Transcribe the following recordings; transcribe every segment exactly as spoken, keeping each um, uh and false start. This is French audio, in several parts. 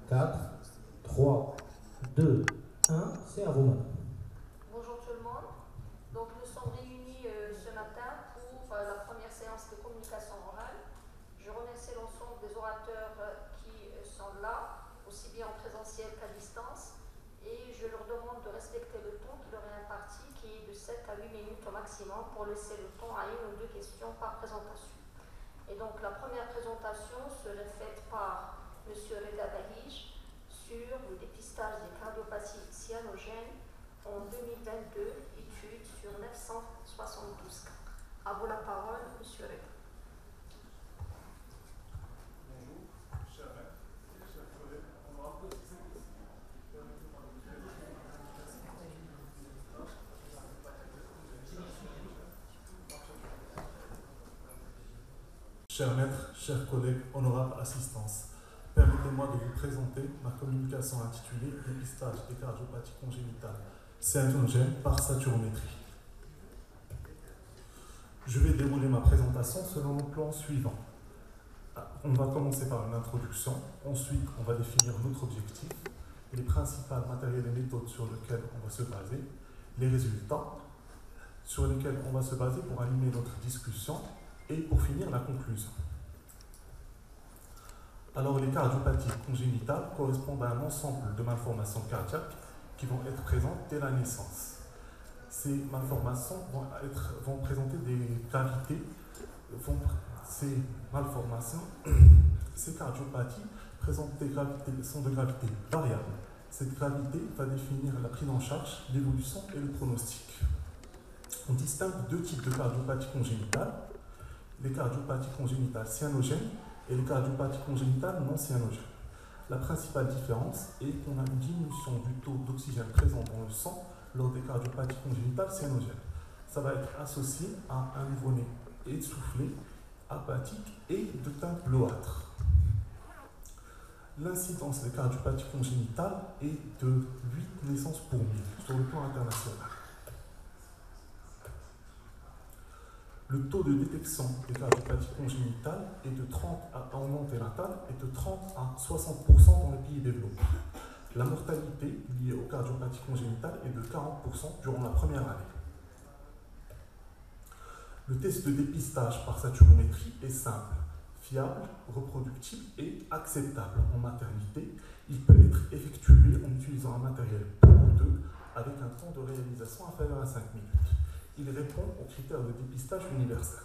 quatre, trois, deux, un, c'est à vous, madame. Bonjour tout le monde. Donc nous sommes réunis euh, ce matin pour euh, la première séance de communication orale. Je remercie l'ensemble des orateurs euh, qui euh, sont là, aussi bien en présentiel qu'à distance, et je leur demande de respecter le temps qui leur est imparti, qui est de sept à huit minutes au maximum, pour laisser le temps à une ou deux questions par présentation. Et donc la première présentation serait faite par M. Reda Bahij sur le dépistage des cardiopathies cyanogènes en deux mille vingt-deux, étude sur neuf cent soixante-douze cas. À vous la parole, M. Reda. Bonjour, chers maîtres, chers collègues, on va Chers maîtres, chers collègues, honorable assistance, permettez-moi de vous présenter ma communication intitulée Dépistage des cardiopathies congénitales cyanogènes par saturométrie. Je vais dérouler ma présentation selon le plan suivant. On va commencer par une introduction, ensuite on va définir notre objectif, les principales matériels et méthodes sur lesquels on va se baser, les résultats sur lesquels on va se baser pour animer notre discussion, et pour finir, la conclusion. Alors, les cardiopathies congénitales correspondent à un ensemble de malformations cardiaques qui vont être présentes dès la naissance. Ces malformations vont, être, vont présenter des gravités, vont, ces malformations, ces cardiopathies présentent des gravités, sont de gravité variable. Cette gravité va définir la prise en charge, l'évolution et le pronostic. On distingue deux types de cardiopathies congénitales, les cardiopathies congénitales cyanogènes et les cardiopathies congénitales non cyanogènes. La principale différence est qu'on a une diminution du taux d'oxygène présent dans le sang lors des cardiopathies congénitales cyanogènes. Ça va être associé à un nouveau-né essoufflé, apathique et de teinte bleuâtre. L'incidence des cardiopathies congénitales est de huit naissances pour mille sur le plan international. Le taux de détection des cardiopathies congénitales est de trente à, en anténatal et de trente à soixante pour cent dans les pays développés. La mortalité liée aux cardiopathies congénitales est de quarante pour cent durant la première année. Le test de dépistage par saturométrie est simple, fiable, reproductible et acceptable en maternité. Il peut être effectué en utilisant un matériel peu coûteux avec un temps de réalisation inférieur à cinq minutes. Il répond aux critères de dépistage universel.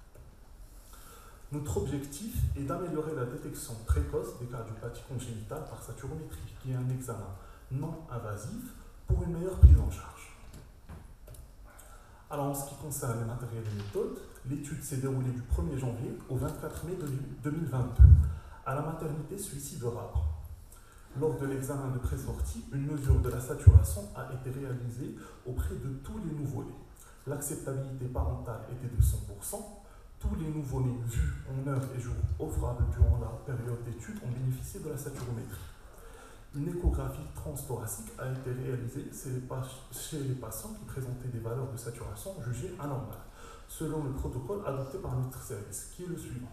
Notre objectif est d'améliorer la détection précoce des cardiopathies congénitales par saturométrie, qui est un examen non invasif pour une meilleure prise en charge. Alors, en ce qui concerne les matériels et méthodes, l'étude s'est déroulée du premier janvier au vingt-quatre mai deux mille vingt-deux à la maternité Suissy de Rabre. Lors de l'examen de pré-sortie, une mesure de la saturation a été réalisée auprès de tous les nouveau-nés. L'acceptabilité parentale était de cent pour cent. Tous les nouveau-nés vus en heures et jours offrables durant la période d'étude ont bénéficié de la saturométrie. Une échographie transthoracique a été réalisée chez les patients qui présentaient des valeurs de saturation jugées anormales, selon le protocole adopté par notre service, qui est le suivant.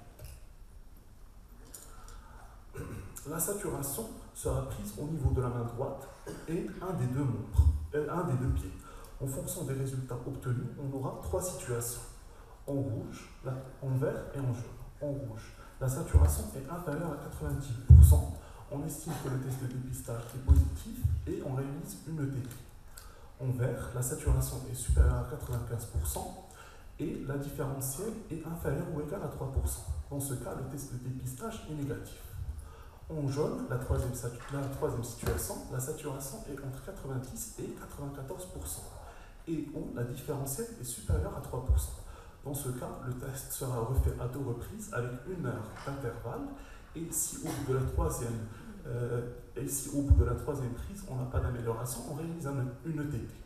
La saturation sera prise au niveau de la main droite et un des deux membres, euh, un des deux pieds. En fonction des résultats obtenus, on aura trois situations. En rouge, en vert et en jaune. En rouge, la saturation est inférieure à quatre-vingt-dix pour cent. On estime que le test de dépistage est positif et on réalise une E T P. En vert, la saturation est supérieure à quatre-vingt-quinze pour cent et la différentielle est inférieure ou égale à trois pour cent. Dans ce cas, le test de dépistage est négatif. En jaune, la troisième, la troisième situation, la saturation est entre quatre-vingt-dix et quatre-vingt-quatorze pour cent. Et où la différentielle est supérieure à trois pour cent. Dans ce cas, le test sera refait à deux reprises avec une heure d'intervalle et si au bout de la troisième, euh, et si au bout de la troisième prise, on n'a pas d'amélioration, on réalise un, une E T P.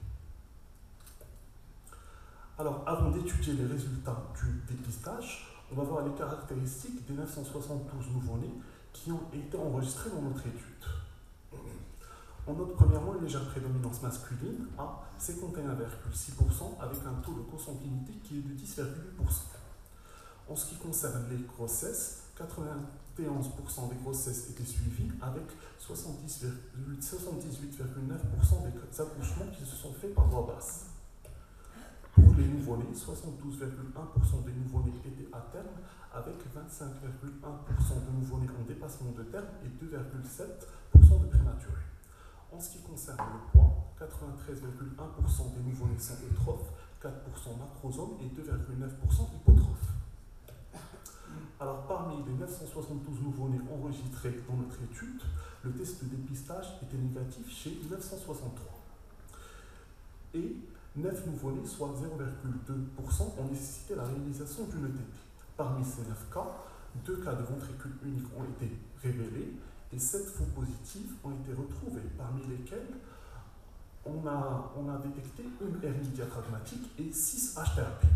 Alors, avant d'étudier les résultats du dépistage, on va voir les caractéristiques des neuf cent soixante-douze nouveau-nés qui ont été enregistrés dans notre étude. On note premièrement une légère prédominance masculine à cinquante et un virgule six pour cent avec un taux de consanguinité qui est de dix virgule huit pour cent. En ce qui concerne les grossesses, quatre-vingt-onze pour cent des grossesses étaient suivies avec soixante-dix-huit virgule neuf pour cent des accouchements qui se sont faits par voie basse. Pour les nouveau-nés, soixante-douze virgule un pour cent des nouveau-nés étaient à terme avec vingt-cinq virgule un pour cent de nouveau-nés en dépassement de terme et deux virgule sept pour cent de prématurés. En ce qui concerne le poids, quatre-vingt-treize virgule un pour cent des nouveau-nés sont eutrophes, quatre pour cent macrosomes et deux virgule neuf pour cent hypotrophes. Alors, parmi les neuf cent soixante-douze nouveau-nés enregistrés dans notre étude, le test de dépistage était négatif chez neuf cent soixante-trois. Et neuf nouveau-nés, soit zéro virgule deux pour cent, ont nécessité la réalisation d'une E T T. Parmi ces neuf cas, deux cas de ventricule unique ont été révélés et sept faux positifs ont été retrouvés, parmi lesquels on a, on a détecté une hernie diaphragmatique et six H T A P.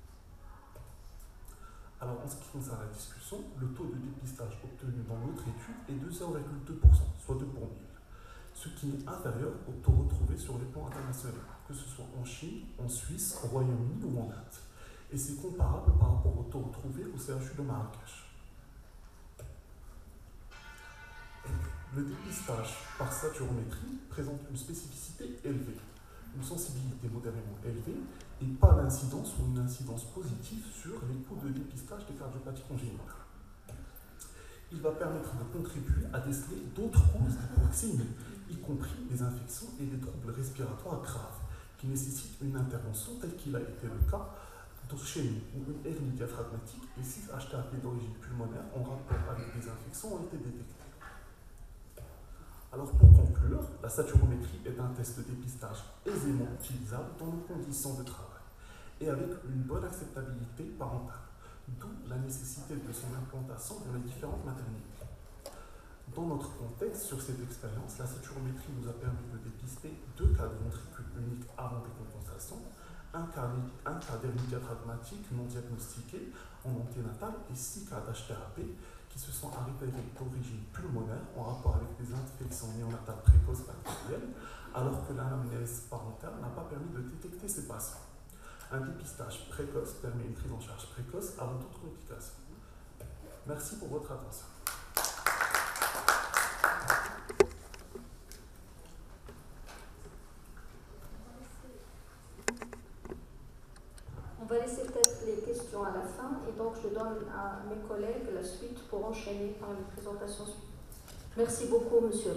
Alors, en ce qui concerne la discussion, le taux de dépistage obtenu dans notre étude est de zéro virgule deux pour cent, soit deux pour mille, ce qui est inférieur au taux retrouvé sur les plans internationaux, que ce soit en Chine, en Suisse, au Royaume-Uni ou en Inde. Et c'est comparable par rapport au taux retrouvé au C H U de Marrakech. Le dépistage par saturométrie présente une spécificité élevée, une sensibilité modérément élevée et pas d'incidence ou une incidence positive sur les coûts de dépistage des cardiopathies congénitales. Il va permettre de contribuer à déceler d'autres causes d'hypoxémie, y compris des infections et des troubles respiratoires graves, qui nécessitent une intervention telle qu'il a été le cas chez nous, où une hernie diaphragmatique et six H T A P d'origine pulmonaire en rapport avec des infections ont été détectés. Alors pour conclure, la saturométrie est un test de dépistage aisément utilisable dans nos conditions de travail et avec une bonne acceptabilité parentale, d'où la nécessité de son implantation dans les différentes maternités. Dans notre contexte, sur cette expérience, la saturométrie nous a permis de dépister deux cas de ventricule unique avant décompensation, un cas, un cas d'hernie diaphragmatique non diagnostiqué en anténatal et six cas d'H T A P qui se sont révélés d'origine pulmonaire en rapport avec des infections néonatales précoces bactériennes, alors que l'anamnèse parentale n'a pas permis de détecter ces patients. Un dépistage précoce permet une prise en charge précoce avant toute complication. Merci pour votre attention. On va laisser peut-être les questions à la fin et donc je donne à mes collègues la suite pour enchaîner par les présentations suivantes. Merci beaucoup, monsieur.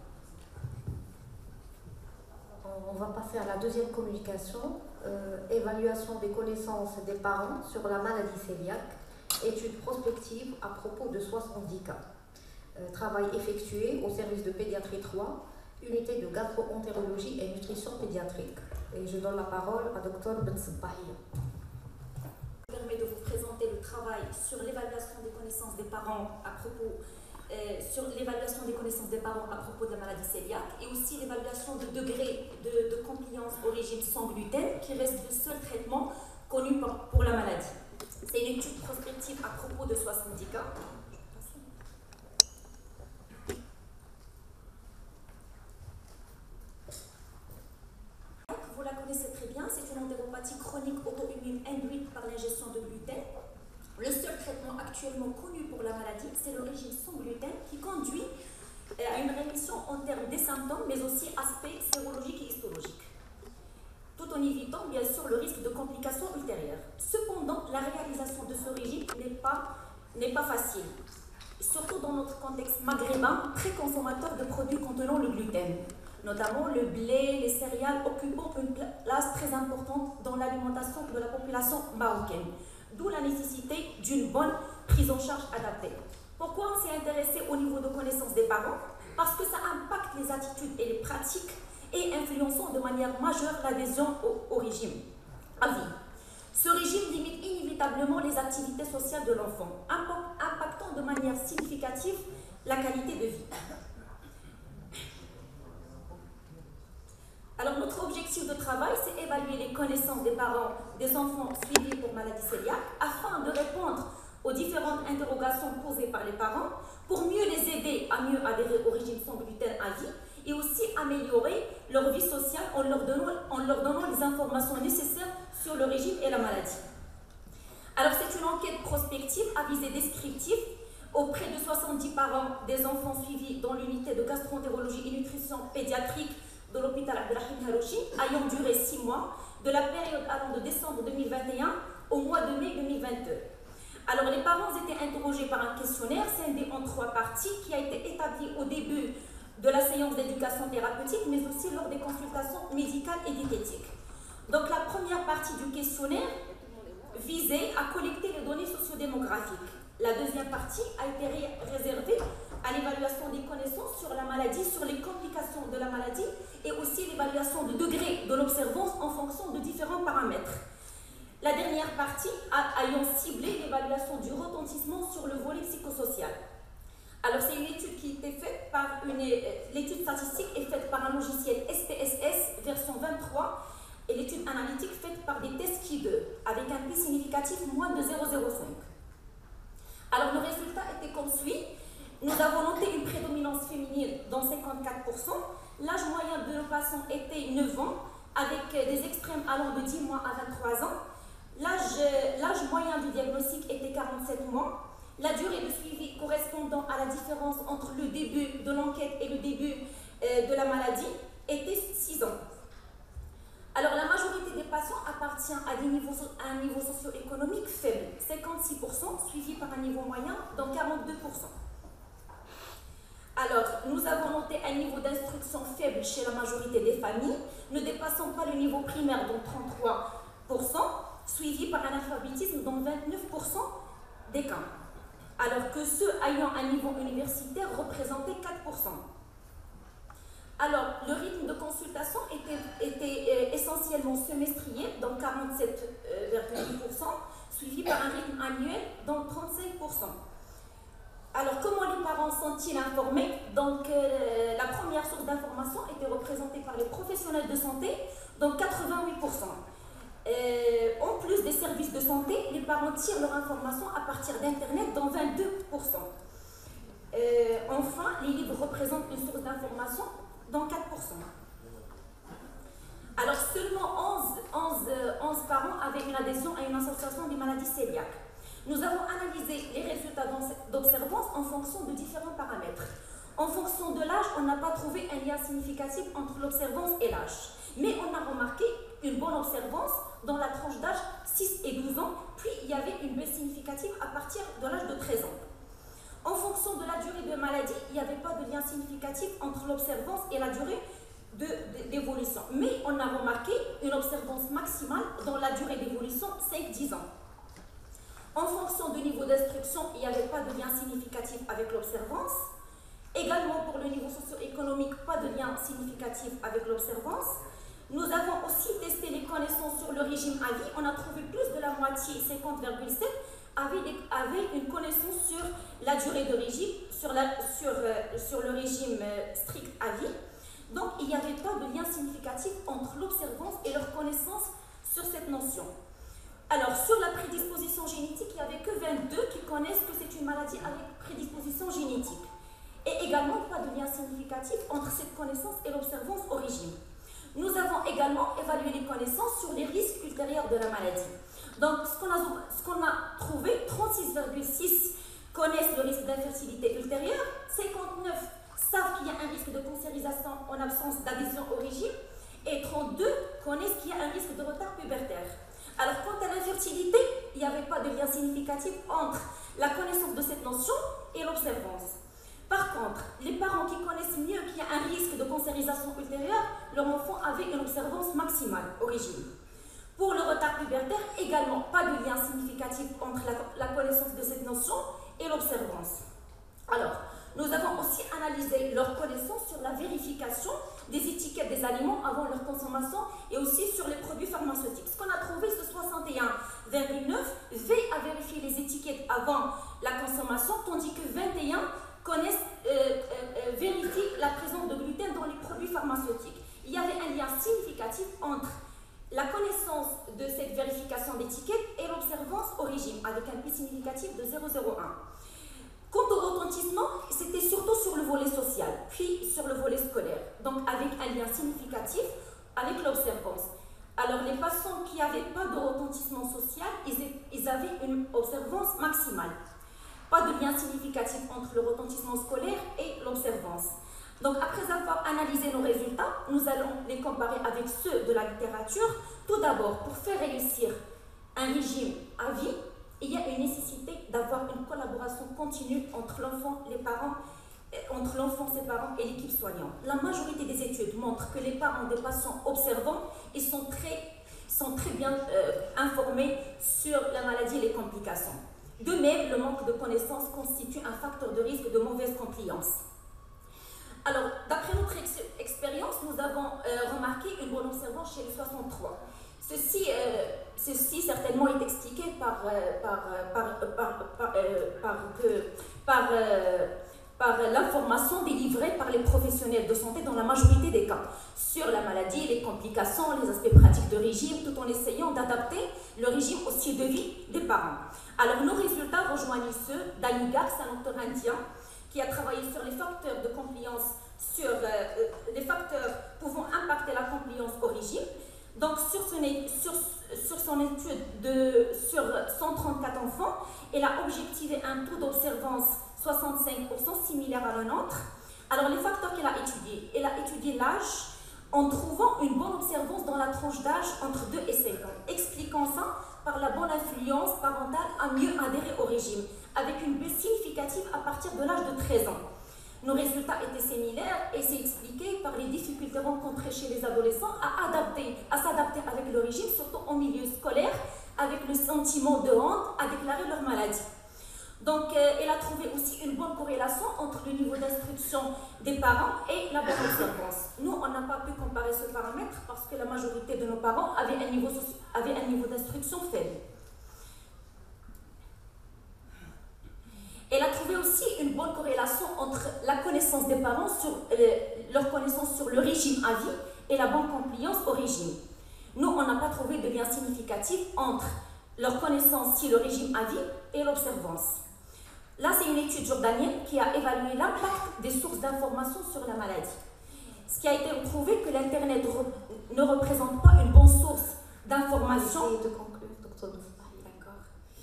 On va passer à la deuxième communication, euh, évaluation des connaissances des parents sur la maladie cœliaque, étude prospective à propos de soixante-dix cas. Euh, travail effectué au service de pédiatrie trois, unité de gastro-entérologie et nutrition pédiatrique. Et je donne la parole à docteur Bensbahi. Permet de vous présenter le travail sur l'évaluation des connaissances des parents à propos euh, sur l'évaluation des connaissances des parents à propos de la maladie cœliaque et aussi l'évaluation du degré de, de compliance au régime sans gluten qui reste le seul traitement connu pour, pour la maladie. C'est une étude prospective à propos de soixante-dix cas. Vous la connaissez très bien, c'est une entéropathie chronique auto-immune induite par l'ingestion de gluten. Le seul traitement actuellement connu pour la maladie, c'est le régime sans gluten qui conduit à une rémission en termes des symptômes, mais aussi aspects sérologiques et histologiques, tout en évitant bien sûr le risque de complications ultérieures. Cependant, la réalisation de ce régime n'est pas, n'est pas facile, surtout dans notre contexte maghrébin, très consommateur de produits contenant le gluten, notamment le blé, les céréales occupant une place très importante dans l'alimentation de la population marocaine, d'où la nécessité d'une bonne prise en charge adaptée. Pourquoi on s'est intéressé au niveau de connaissance des parents? Parce que ça impacte les attitudes et les pratiques et influençant de manière majeure l'adhésion au, au régime à vie. Ce régime limite inévitablement les activités sociales de l'enfant, impactant de manière significative la qualité de vie. Alors notre objectif de travail, c'est évaluer les connaissances des parents des enfants suivis pour maladie cœliaque afin de répondre aux différentes interrogations posées par les parents pour mieux les aider à mieux adhérer au régime sans gluten à vie et aussi améliorer leur vie sociale en leur donnant, en leur donnant les informations nécessaires sur le régime et la maladie. Alors c'est une enquête prospective à visée descriptive auprès de soixante-dix parents des enfants suivis dans l'unité de gastroentérologie et nutrition pédiatrique de l'hôpital Abdelrahim Harouchi, ayant duré six mois, de la période allant de décembre deux mille vingt et un au mois de mai deux mille vingt-deux. Alors, les parents étaient interrogés par un questionnaire scindé en trois parties qui a été établi au début de la séance d'éducation thérapeutique, mais aussi lors des consultations médicales et diététiques. Donc, la première partie du questionnaire visait à collecter les données sociodémographiques. La deuxième partie a été ré réservée à l'évaluation des connaissances sur la maladie, sur les complications de la maladie et aussi l'évaluation du degré de l'observance en fonction de différents paramètres. La dernière partie a, ayant ciblé l'évaluation du retentissement sur le volet psychosocial. Alors, c'est une étude qui a été faite par une... L'étude statistique est faite par un logiciel S P S S version vingt-trois et l'étude analytique faite par des tests Q deux avec un P significatif moins de zéro virgule zéro cinq. Alors, le résultat était comme suit. Nous avons noté une prédominance féminine dans cinquante-quatre pour cent. L'âge moyen de nos patients était neuf ans, avec des extrêmes allant de dix mois à vingt-trois ans. L'âge moyen du diagnostic était quarante-sept mois. La durée de suivi correspondant à la différence entre le début de l'enquête et le début euh, de la maladie était six ans. Alors, la majorité des patients appartient à, des niveaux, à un niveau socio-économique faible, cinquante-six pour cent, suivi par un niveau moyen dans quarante-deux pour cent. Alors, nous avons noté un niveau d'instruction faible chez la majorité des familles, ne dépassant pas le niveau primaire dans trente-trois pour cent, suivi par un alphabétisme dans vingt-neuf pour cent des cas, alors que ceux ayant un niveau universitaire représentaient quatre pour cent. Alors, le rythme de consultation était, était euh, essentiellement semestriel, dans quarante-sept virgule huit pour cent, suivi par un rythme annuel dans trente-cinq pour cent. Alors, comment les parents sont-ils informés? Donc, euh, la première source d'information était représentée par les professionnels de santé, dans quatre-vingt-huit pour cent. Euh, en plus des services de santé, les parents tirent leur information à partir d'Internet dans vingt-deux pour cent. Euh, enfin, les livres représentent une source d'information dans quatre pour cent. Alors, seulement onze parents avaient une adhésion à une association des maladies cœliaques. Nous avons analysé les résultats d'observance en fonction de différents paramètres. En fonction de l'âge, on n'a pas trouvé un lien significatif entre l'observance et l'âge. Mais on a remarqué une bonne observance dans la tranche d'âge six et douze ans, puis il y avait une baisse significative à partir de l'âge de treize ans. En fonction de la durée de maladie, il n'y avait pas de lien significatif entre l'observance et la durée d'évolution. Mais on a remarqué une observance maximale dans la durée d'évolution cinq à dix ans. En fonction du niveau d'instruction, il n'y avait pas de lien significatif avec l'observance. Également pour le niveau socio-économique, pas de lien significatif avec l'observance. Nous avons aussi testé les connaissances sur le régime à vie. On a trouvé plus de la moitié, cinquante virgule sept, avait, avait une connaissance sur la durée de régime, sur, la, sur, euh, sur le régime euh, strict à vie. Donc, il n'y avait pas de lien significatif entre l'observance et leur connaissance sur cette notion. Alors, sur la prédisposition génétique, il n'y avait que vingt-deux qui connaissent que c'est une maladie avec prédisposition génétique. Et également, pas de lien significatif entre cette connaissance et l'observance au régime. Nous avons également évalué les connaissances sur les risques ultérieurs de la maladie. Donc, ce qu'on a, ce qu'on a trouvé, trente-six virgule six connaissent le risque d'infertilité ultérieure, cinquante-neuf savent qu'il y a un risque de cancérisation en absence d'adhésion au régime, et trente-deux connaissent qu'il y a un risque de retard pubertaire. Alors, quant à l'infertilité, il n'y avait pas de lien significatif entre la connaissance de cette notion et l'observance. Par contre, les parents qui connaissent mieux qu'il y a un risque de cancérisation ultérieure, leur enfant avait une observance maximale au régime. Pour le retard pubertaire, également pas de lien significatif entre la, la connaissance de cette notion et l'observance. Alors, nous avons aussi analysé leur connaissance sur la vérification des étiquettes des aliments avant leur consommation et aussi sur les produits pharmaceutiques. Ce qu'on a trouvé, c'est soixante et un virgule neuf veillent à vérifier les étiquettes avant la consommation, tandis que vingt et un connaissent, euh, euh, vérifient la présence de gluten dans les produits pharmaceutiques. Il y avait un lien significatif entre la connaissance de cette vérification d'étiquette et l'observance au régime, avec un P significatif de zéro virgule zéro un. Quant au retentissement, c'était surtout sur le volet social, puis sur le volet scolaire, donc avec un lien significatif avec l'observance. Alors, les patients qui n'avaient pas de retentissement social, ils, ils avaient une observance maximale. Pas de lien significatif entre le retentissement scolaire et l'observance. Donc, après avoir analysé nos résultats, nous allons les comparer avec ceux de la littérature. Tout d'abord, pour faire réussir un régime à vie, il y a une nécessité d'avoir une collaboration continue entre l'enfant, les parents, entre l'enfant, ses parents et l'équipe soignante. La majorité des études montrent que les parents des patients observants, ils sont très, sont très bien euh, informés sur la maladie et les complications. De même, le manque de connaissances constitue un facteur de risque de mauvaise compliance. Alors, d'après notre ex expérience, nous avons euh, remarqué une bonne observance chez les soixante-trois. Ceci, euh, ceci certainement est expliqué par, euh, par, par, par, par, euh, par, que, par, euh, par l'information délivrée par les professionnels de santé dans la majorité des cas sur la maladie, les complications, les aspects pratiques de régime, tout en essayant d'adapter le régime au style de vie des parents. Alors, nos résultats rejoignent ceux d'Ali Garg, un auteur indien, qui a travaillé sur les facteurs de compliance, sur euh, les facteurs pouvant impacter la compliance au régime. Donc, sur son, sur, sur son étude de, sur cent trente-quatre enfants, elle a objectivé un taux d'observance soixante-cinq pour cent similaire à le nôtre. Alors, les facteurs qu'elle a étudiés, elle a étudié l'âge en trouvant une bonne observance dans la tranche d'âge entre deux et cinq ans, expliquant ça par la bonne influence parentale à mieux adhérer au régime, avec une baisse significative à partir de l'âge de treize ans. Nos résultats étaient similaires et c'est expliqué par les difficultés rencontrées chez les adolescents à adapter, à s'adapter avec le régime, surtout en milieu scolaire, avec le sentiment de honte à déclarer leur maladie. Donc, euh, elle a trouvé aussi une bonne corrélation entre le niveau d'instruction des parents et la bonne observance. Nous, on n'a pas pu comparer ce paramètre parce que la majorité de nos parents avaient un niveau, avaient un niveau d'instruction faible. Elle a trouvé aussi une bonne corrélation entre la connaissance des parents sur euh, leur connaissance sur le régime à vie et la bonne compliance au régime. Nous, on n'a pas trouvé de lien significatif entre leur connaissance sur le régime à vie et l'observance. Là, c'est une étude jordanienne qui a évalué l'impact des sources d'information sur la maladie. Ce qui a été retrouvé que l'Internet ne représente pas une bonne source d'information. Essayez de conclure, docteur Moustahi. D'accord.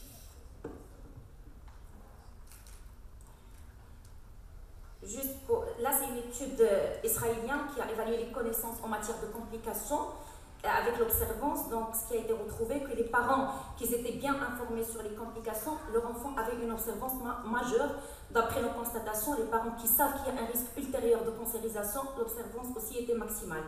Juste pour, là, c'est une étude israélienne qui a évalué les connaissances en matière de complications avec l'observance. Donc, ce qui a été retrouvé, que les parents qui étaient bien informés sur les complications, leur enfant avait une observance ma majeure. D'après nos constatations, les parents qui savent qu'il y a un risque ultérieur de cancérisation, l'observance aussi était maximale.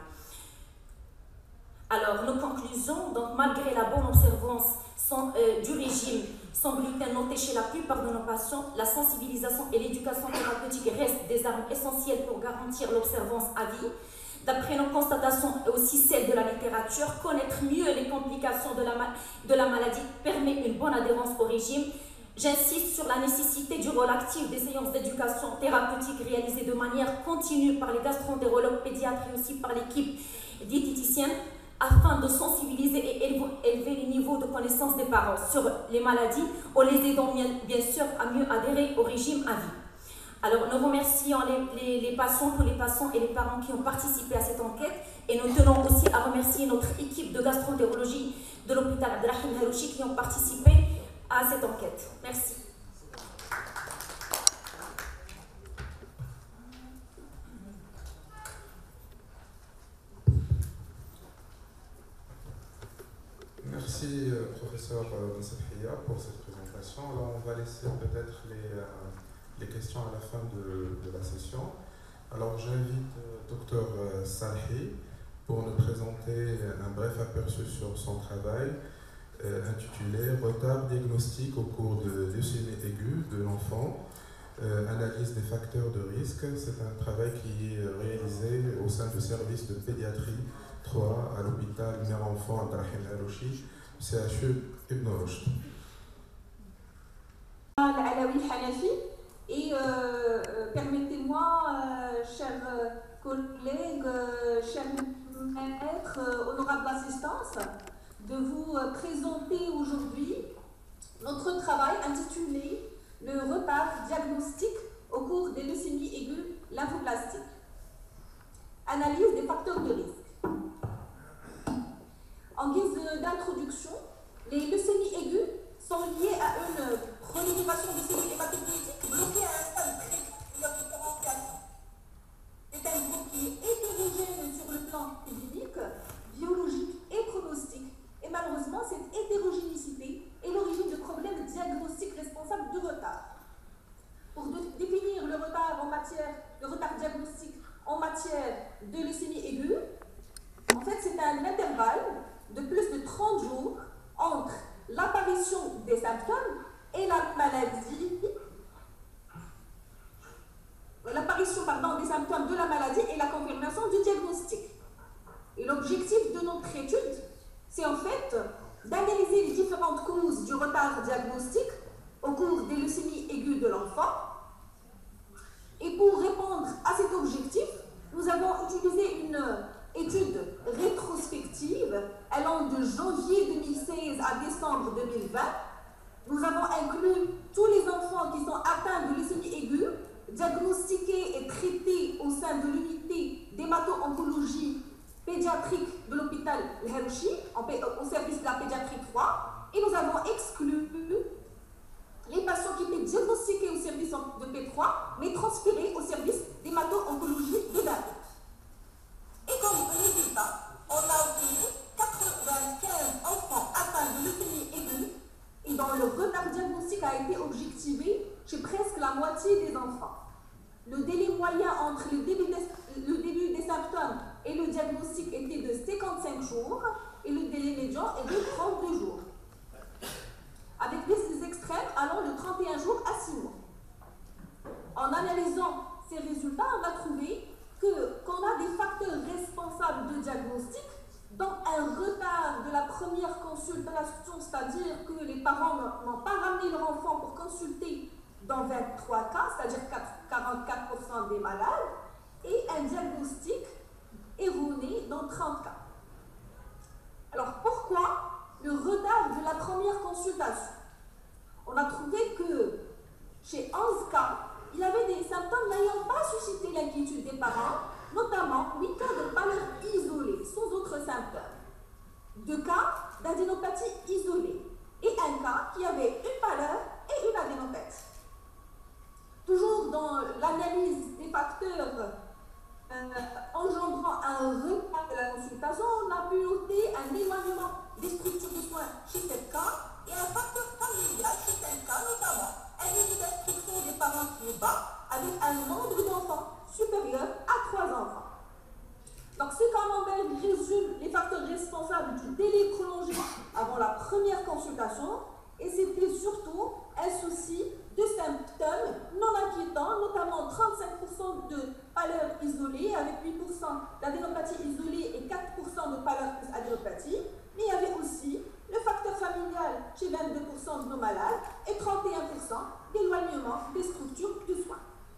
Alors, nos conclusions, donc malgré la bonne observance sans, euh, du régime sans gluten noté chez la plupart de nos patients, la sensibilisation et l'éducation thérapeutique restent des armes essentielles pour garantir l'observance à vie. D'après nos constatations et aussi celles de la littérature, connaître mieux les complications de la, de la maladie permet une bonne adhérence au régime. J'insiste sur la nécessité du rôle actif des séances d'éducation thérapeutique réalisées de manière continue par les gastroentérologues pédiatres et aussi par l'équipe diététicienne, afin de sensibiliser et élever les niveaux de connaissance des parents sur les maladies, en les aidant bien sûr à mieux adhérer au régime à vie. Alors nous remercions les, les, les patients, tous les patients et les parents qui ont participé à cette enquête, et nous tenons aussi à remercier notre équipe de gastroentérologie de l'hôpital Abdelrahim Harouchi qui ont participé à cette enquête. Merci. Merci, euh, professeur euh, Moussafia, pour cette présentation. Alors, on va laisser peut-être les, euh, les questions à la fin de, de la session. Alors, j'invite euh, docteur euh, Salhi pour nous présenter un bref aperçu sur son travail euh, intitulé « Retard diagnostic au cours de leucémie aiguë de l'enfant, euh, analyse des facteurs de risque ». C'est un travail qui est réalisé au sein du service de pédiatrie trois à l'hôpital mère-enfant Abdelrahim Harouchi, C H U Ibn Rushd. Alaoui Hanafi, et euh, permettez-moi, euh, chers collègues, euh, chers maîtres, euh, honorable assistance, de vous euh, présenter aujourd'hui notre travail intitulé « Le retard diagnostique au cours des leucémies aiguës lymphoplastiques. Analyse des facteurs de risque ». En guise d'introduction, les leucémies aiguës sont liées à une prolifération de cellules hématopoïétiques bloquées à un stade précoce de leur différenciation. C'est un groupe qui est hétérogène sur le plan clinique, biologique et pronostique. Et malheureusement, cette hétérogénéité est l'origine de problèmes diagnostiques responsables de retard. Pour de, définir le retard en matière, le retard diagnostique en matière de leucémie aiguë, en fait, c'est un intervalle de plus de trente jours entre l'apparition des symptômes et la maladie, l'apparition pardon, des symptômes de la maladie et la confirmation du diagnostic. Et l'objectif de notre étude, c'est en fait d'analyser les différentes causes du retard diagnostique au cours des leucémies aiguës de l'enfant. Et pour répondre à cet objectif, nous avons utilisé une étude rétrospective allant de janvier deux mille seize à décembre deux mille vingt. Nous avons inclus tous les enfants qui sont atteints de leucémie aiguë, diagnostiqués et traités au sein de l'unité d'hémato-oncologie pédiatrique de l'hôpital Harouchi, au service de la pédiatrie trois, et nous avons exclu les patients qui étaient diagnostiqués au service de P trois, mais transférés au service d'hémato-oncologie de Darou. Et comme résultat, on a obtenu quatre-vingt-quinze enfants atteints de leucémie aiguë, et dont le retard diagnostique a été objectivé chez presque la moitié des enfants. Le délai moyen entre le début des, le début des symptômes et le diagnostic était de cinquante-cinq jours et le délai médian est de trente-deux jours. Avec des extrêmes allant de trente et un jours à six mois. En analysant ces résultats, on a trouvé que, qu'on a des facteurs responsables de diagnostic, dans un retard de la première consultation, c'est-à-dire que les parents n'ont pas ramené leur enfant pour consulter dans vingt-trois cas, c'est-à-dire quarante-quatre pour cent des malades, et un diagnostic erroné dans trente cas. Alors pourquoi le retard de la première consultation? On a trouvé que chez onze cas, il y avait des symptômes n'ayant pas suscité l'inquiétude des parents, notamment huit cas de pâleur isolée, sans autres symptômes, deux cas d'adénopathie isolée et un cas qui avait une pâleur et une adénopathie. Toujours dans l'analyse des facteurs euh, engendrant un retard de la consultation, on a pu noter un éloignement des structures de soins chez sept cas et un facteur familial chez cinq cas, notamment un niveau d'instruction des parents qui est bas, avec un nombre d'enfants supérieur à trois enfants. Donc, ce camembert résume les facteurs responsables du délai prolongé avant la première consultation, et c'était surtout un souci de symptômes non inquiétants, notamment trente-cinq pour cent de pâleur isolée, avec huit pour cent d'adénopathie isolée et quatre pour cent de pâleur plus adénopathie, mais il y avait aussi le facteur familial chez vingt-deux pour cent de nos malades et trente et un pour cent d'éloignement des structures de soins.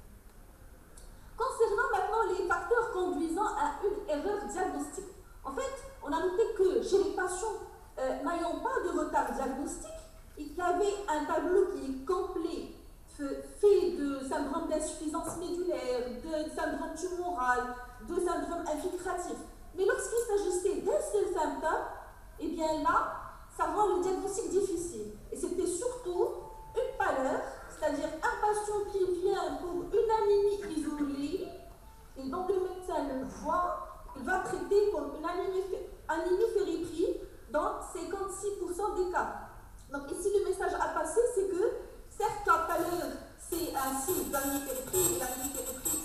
Concernant maintenant les facteurs conduisant à une erreur diagnostique, en fait, on a noté que chez les patients euh, n'ayant pas de retard diagnostique, il y avait un tableau qui est complet, fait de syndrome d'insuffisance médulaire, de syndrome tumoral, de syndrome infiltratif. Mais lorsqu'il s'agissait d'un seul symptôme, eh bien là, ça rend le diagnostic difficile. Et c'était surtout une pâleur, c'est-à-dire un patient qui vient pour une anémie isolée, et donc le médecin le voit, il va traiter pour une anémie, anémie férriprine dans cinquante-six pour cent des cas. Donc ici, le message à passer, c'est que certes, la pâleur, c'est un signe d'anémie férriprine, et l'anémie férriprine,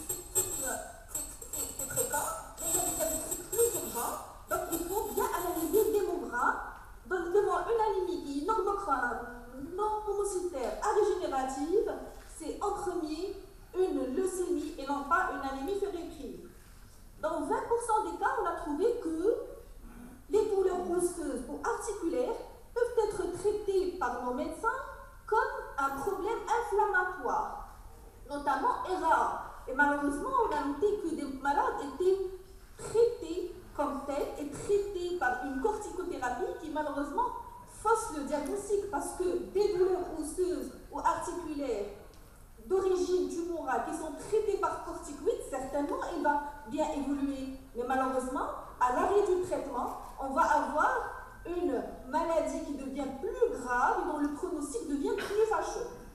c'est fréquent, mais il y a des diagnostics plus urgents, donc il faut bien analyser l'hémogramme devant une anémie qui est normochrone, non homocytaire, arégénérative, c'est en premier une leucémie et non pas une anémie férriprine. Dans vingt pour cent des cas, on a trouvé que les douleurs osseuses ou articulaires peuvent être traitées par nos médecins comme un problème inflammatoire, notamment R A A. Et malheureusement, on a noté que des malades étaient traités comme tels et traités par une corticothérapie qui malheureusement fausse le diagnostic parce que des douleurs osseuses ou articulaires d'origine tumorale qui sont traitées par corticoïdes, certainement il va bien évoluer. Mais malheureusement, à l'arrêt du traitement, on va avoir une maladie qui devient plus grave et dont le pronostic devient plus fâcheux.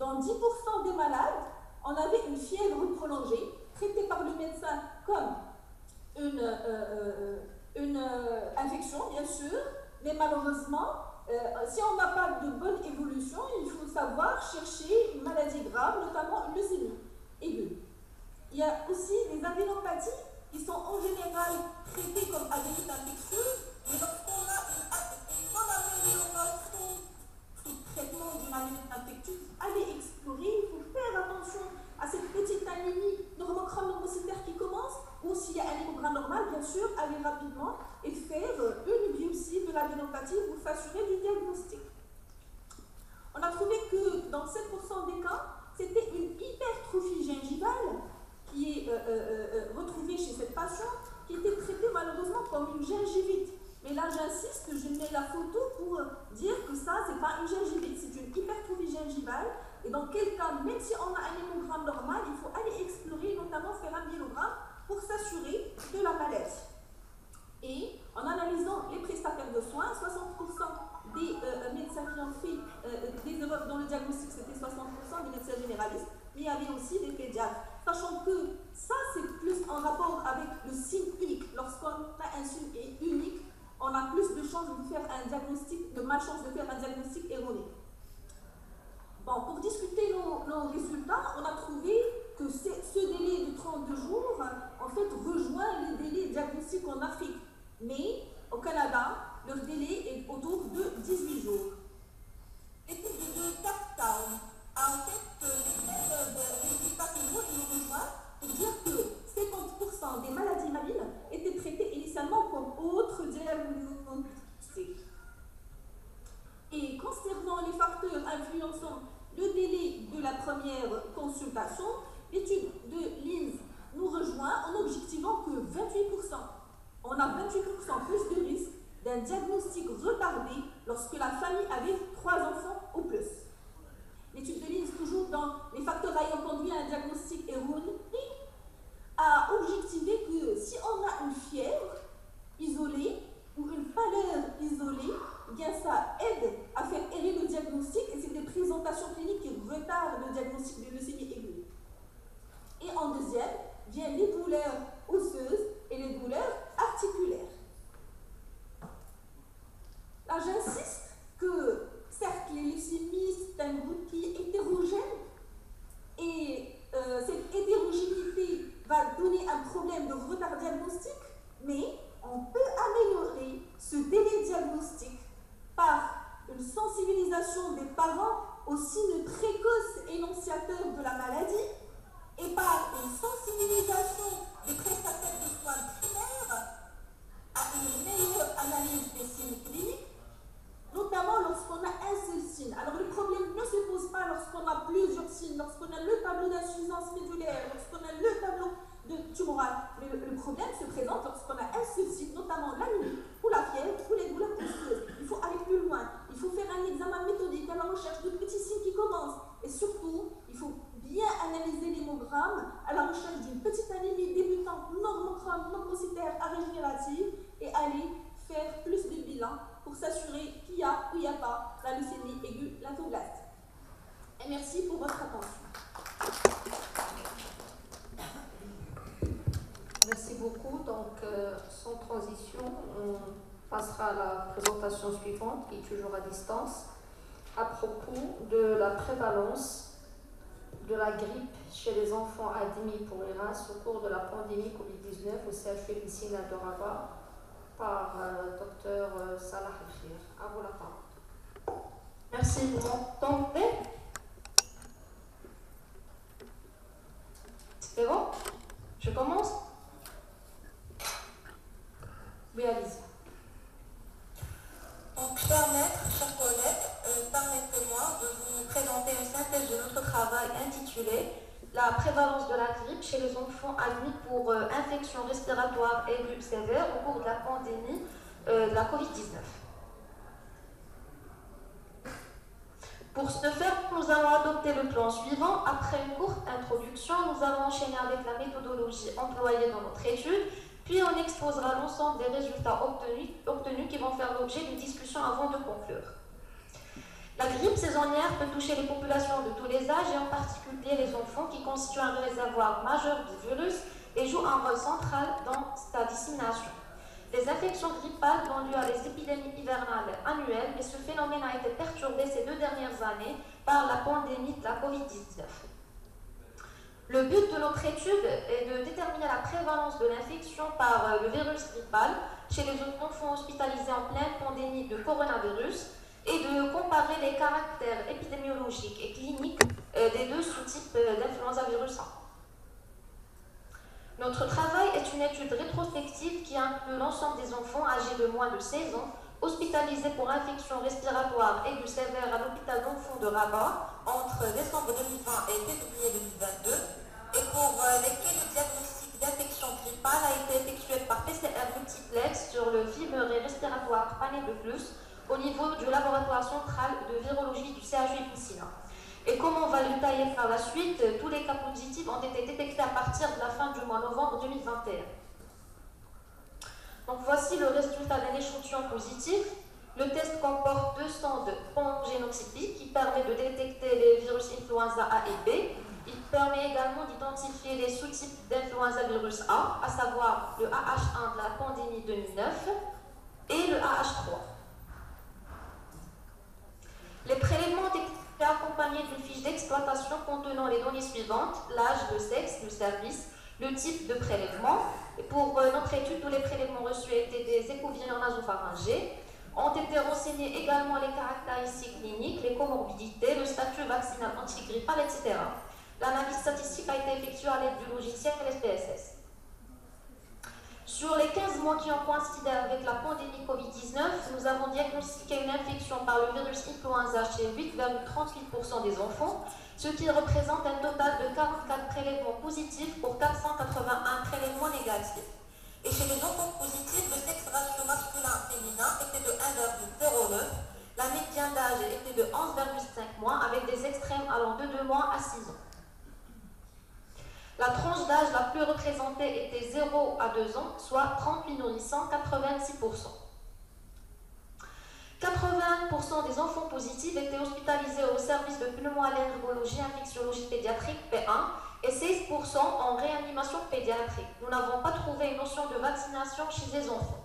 dans dix pour cent des malades, on avait une fièvre prolongée, traitée par le médecin comme une, euh, euh, une euh, infection, bien sûr, mais malheureusement, euh, si on n'a pas de bonne évolution, il faut savoir chercher une maladie grave, notamment une leucémie aiguë. Il y a aussi les adénopathies qui sont en général traitées comme adénite infectieuse, mais lorsqu'on a une, une bonne amélioration sous traitement d'une adénite infectieuse, allez explorer, il faut faire attention à cette petite anémie normochrome normocytaire qui commence, ou s'il y a un hémogramme normal, bien sûr, aller rapidement et faire une biopsie de l'adénopathie pour s'assurer du diagnostic. On a trouvé que dans sept pour cent des cas, c'était une hypertrophie gingivale qui est euh, euh, euh, retrouvée chez cette patiente, qui était traitée malheureusement comme une gingivite. Mais là, j'insiste, je mets la photo pour dire que ça, c'est pas une gingivite, c'est une hypertrophie gingivale. Et dans quel cas, même si on a un hémogramme normal, il faut aller explorer, notamment faire un myélogramme pour s'assurer de la maladie. Et en analysant les prestataires de soins, soixante pour cent des euh, médecins qui ont fait euh, des erreurs dans le diagnostic, c'était soixante pour cent des médecins généralistes, mais il y avait aussi des pédiatres. Sachant que ça, c'est plus en rapport avec le signe unique. Lorsqu'on a un signe unique, on a plus de chances de faire un diagnostic, de malchance de faire un diagnostic erroné. Bon, pour discuter nos, nos résultats, on a trouvé que ce délai de trente-deux jours, en fait, rejoint les délais diagnostiques en Afrique. Mais au Canada, leur délai est autour de dix-huit jours. L'étude de Cape Town a en fait les mêmes résultats que nous, et nous rejoint pour dire que cinquante pour cent des maladies marines étaient traitées initialement comme autres diagnostics. Et concernant les facteurs influençant le délai de la première consultation, l'étude de L I N S nous rejoint en objectivant que vingt-huit pour cent, on a vingt-huit pour cent plus de risque d'un diagnostic retardé lorsque la famille avait trois enfants ou plus. L'étude de L I N S, toujours dans les facteurs ayant conduit à un diagnostic erroné, a objectivé que si on a une fièvre isolée ou une pâleur isolée, eh bien ça aide à faire errer le diagnostic et c'est des présentations cliniques qui retardent le diagnostic de leucémie aiguë. Et en deuxième, viennent les douleurs osseuses et les douleurs articulaires. Là, j'insiste que certes, les leucémies, c'est un groupe qui est hétérogène et euh, cette hétérogénéité va donner un problème de retard diagnostique, mais on peut améliorer ce délai diagnostique par une sensibilisation des parents aux signes précoces énonciateurs de la maladie et par une sensibilisation des prestataires de soins primaires à une meilleure analyse des signes cliniques, notamment lorsqu'on a un seul signe. Alors le problème ne se pose pas lorsqu'on a plusieurs signes, lorsqu'on a le tableau d'insuffisance médulaire, lorsqu'on a le tableau de tumoral. Mais le, le problème se présente lorsqu'on a un seul signe, notamment l'anémie, ou la fièvre, ou les douleurs osseuses. Il faut aller plus loin. Il faut faire un examen méthodique à la recherche de petits signes qui commencent. Et surtout, il faut bien analyser l'hémogramme à la recherche d'une petite anémie débutante normochrome, normocytaire, arrégénérative et aller faire plus de bilan pour s'assurer qu'il y a ou il n'y a pas la leucémie aiguë lymphoblaste. Et merci pour votre attention. Merci beaucoup. Donc, euh, sans transition, on passera à la présentation suivante, qui est toujours à distance, à propos de la prévalence de la grippe chez les enfants admis pour les R A S au cours de la pandémie covid dix-neuf au C H U Medicine de Rabat par euh, docteur euh, Salah El-Khir. À vous la parole. Merci, vous m'entendez? C'est bon? Je commence? Oui, allez-y. Donc, permettre, chers collègues, euh, permettez-moi de vous présenter une synthèse de notre travail intitulé « La prévalence de la grippe chez les enfants admis pour euh, infection respiratoire aiguë sévère au cours de la pandémie euh, de la covid dix-neuf ». Pour ce faire, nous allons adopter le plan suivant. Après une courte introduction, nous allons enchaîner avec la méthodologie employée dans notre étude, puis on exposera l'ensemble des résultats obtenus, obtenus qui vont faire l'objet d'une discussion avant de conclure. La grippe saisonnière peut toucher les populations de tous les âges et en particulier les enfants qui constituent un réservoir majeur du virus et jouent un rôle central dans sa dissémination. Les infections grippales donnent lieu à des épidémies hivernales annuelles, mais ce phénomène a été perturbé ces deux dernières années par la pandémie de la covid dix-neuf. Le but de notre étude est de déterminer la prévalence de l'infection par le virus grippal chez les enfants hospitalisés en pleine pandémie de coronavirus et de comparer les caractères épidémiologiques et cliniques des deux sous-types d'influenza virus A. Notre travail est une étude rétrospective qui inclut l'ensemble des enfants âgés de moins de seize ans hospitalisés pour infection respiratoire aiguë sévère à l'hôpital d'enfants de Rabat entre décembre deux mille vingt et février deux mille vingt-deux et pour lesquels le diagnostic d'infection grippale a été effectué par P C R multiplex sur le fumier respiratoire pané de plus au niveau du laboratoire central de virologie du C H U Épicina. Et comme on va le détailler par la suite, tous les cas positifs ont été détectés à partir de la fin du mois de novembre deux mille vingt et un. Donc voici le résultat d'un échantillon positif. Le test comporte deux sondes pangénotypiques qui permettent de détecter les virus influenza A et B. Il permet également d'identifier les sous-types d'influenza virus A, à savoir le A H un de la pandémie deux mille neuf et le A H trois. Les prélèvements ont été accompagnés d'une fiche d'exploitation contenant les données suivantes: l'âge, le sexe, le service, le type de prélèvement. Et pour notre étude, tous les prélèvements reçus étaient des écovirons nasopharyngés. Ont été renseignés également les caractéristiques cliniques, les comorbidités, le statut vaccinal antigrippal, et cetera. L'analyse statistique a été effectuée à l'aide du logiciel S P S S. Sur les quinze mois qui ont coïncidé avec la pandémie covid dix-neuf, nous avons diagnostiqué une infection par le virus influenza chez huit virgule trente-huit pour cent des enfants, ce qui représente un total de quarante-quatre prélèvements positifs pour quatre cent quatre-vingt-un prélèvements négatifs. Et chez les enfants positifs, le sexe ratio masculin-féminin était de un virgule zéro neuf, la médiane d'âge était de onze virgule cinq mois, avec des extrêmes allant de deux mois à six ans. La tranche d'âge la plus représentée était zéro à deux ans, soit trente-huit nourrissons, quatre-vingt-six pour cent. quatre-vingts pour cent des enfants positifs étaient hospitalisés au service de pneumoallergologie et infectiologie pédiatrique P un et seize pour cent en réanimation pédiatrique. Nous n'avons pas trouvé une notion de vaccination chez les enfants.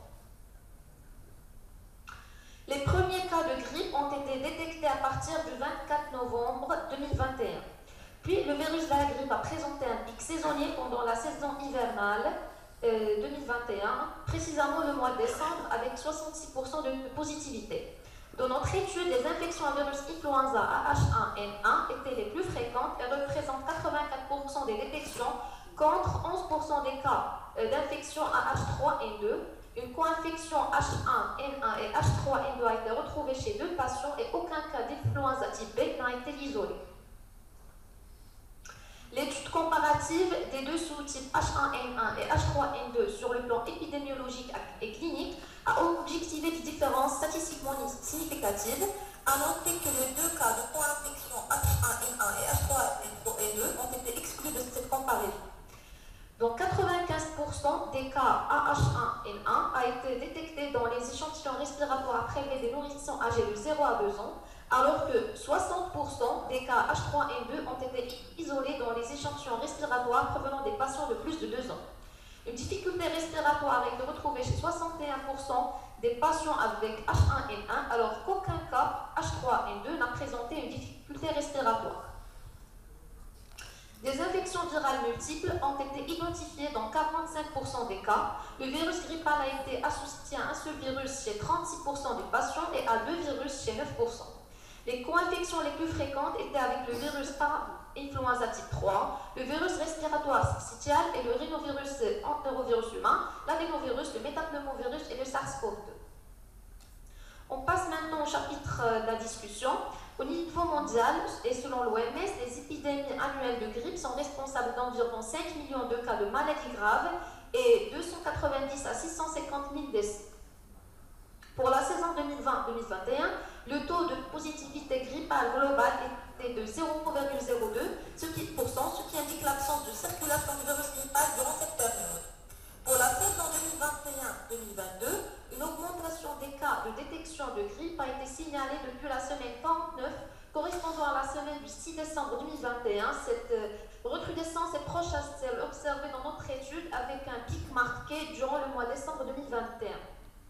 Les premiers cas de grippe ont été détectés à partir du vingt-quatre novembre deux mille vingt et un. Puis, le virus de la grippe a présenté un pic saisonnier pendant la saison hivernale euh, deux mille vingt et un, précisément le mois de décembre, avec soixante-six pour cent de positivité. Dans notre étude, les infections à virus influenza A H un N un étaient les plus fréquentes et représentent quatre-vingt-quatre pour cent des détections contre onze pour cent des cas euh, d'infection à H trois N deux. Une co-infection H un N un et H trois N deux a été retrouvée chez deux patients et aucun cas d'influenza type B n'a été isolé. L'étude comparative des deux sous-types H un N un et H trois N deux sur le plan épidémiologique et clinique a objectivé des différences statistiquement significatives, à noter que les deux cas de co-infection H un N un et H trois N deux ont été exclus de cette comparaison. Donc quatre-vingt-quinze pour cent des cas A H un N un a été détecté dans les échantillons respiratoires prélevés des nourrissons âgés de zéro à deux ans, alors que soixante pour cent des cas H trois N deux ont été isolés dans les échantillons respiratoires provenant des patients de plus de deux ans. Une difficulté respiratoire a été retrouvée chez soixante et un pour cent des patients avec H un N un, alors qu'aucun cas H trois N deux n'a présenté une difficulté respiratoire. Des infections virales multiples ont été identifiées dans quarante-cinq pour cent des cas. Le virus grippal a été associé à un seul virus chez trente-six pour cent des patients et à deux virus chez neuf pour cent. Les co-infections les plus fréquentes étaient avec le virus A influenza type trois, le virus respiratoire syncytial et le rhinovirus entérovirus humain, l'adénovirus, le métapneumovirus et le SARS-CoV deux. On passe maintenant au chapitre de la discussion. Au niveau mondial, et selon l'O M S, les épidémies annuelles de grippe sont responsables d'environ cinq millions de cas de maladies graves et deux cent quatre-vingt-dix à six cent cinquante mille décès. Pour la saison deux mille vingt deux mille vingt et un, le taux de positivité grippale globale était de zéro virgule zéro deux pour cent, ce qui indique l'absence de circulation du virus grippal durant cette période. Pour la saison deux mille vingt et un deux mille vingt-deux, une augmentation des cas de détection de grippe a été signalée depuis la semaine quarante-neuf six décembre deux mille vingt et un, cette recrudescence est proche à celle observée dans notre étude avec un pic marqué durant le mois de décembre deux mille vingt et un.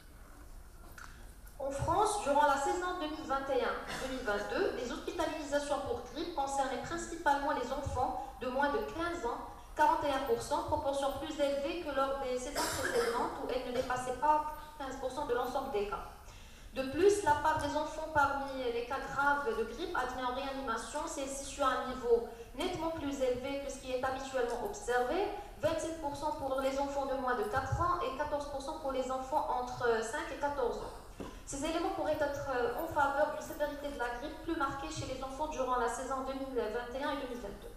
En France, durant la saison deux mille vingt et un deux mille vingt-deux, les hospitalisations pour grippe concernaient principalement les enfants de moins de quinze ans, quarante et un pour cent, proportion plus élevée que lors des saisons précédentes où elles ne dépassaient pas quinze pour cent de l'ensemble des cas. De plus, la part des enfants parmi les cas graves de grippe admis en réanimation s'est située à un niveau nettement plus élevé que ce qui est habituellement observé, vingt-sept pour cent pour les enfants de moins de quatre ans et quatorze pour cent pour les enfants entre cinq et quatorze ans. Ces éléments pourraient être en faveur d'une sévérité de la grippe plus marquée chez les enfants durant la saison deux mille vingt et un et deux mille vingt-deux.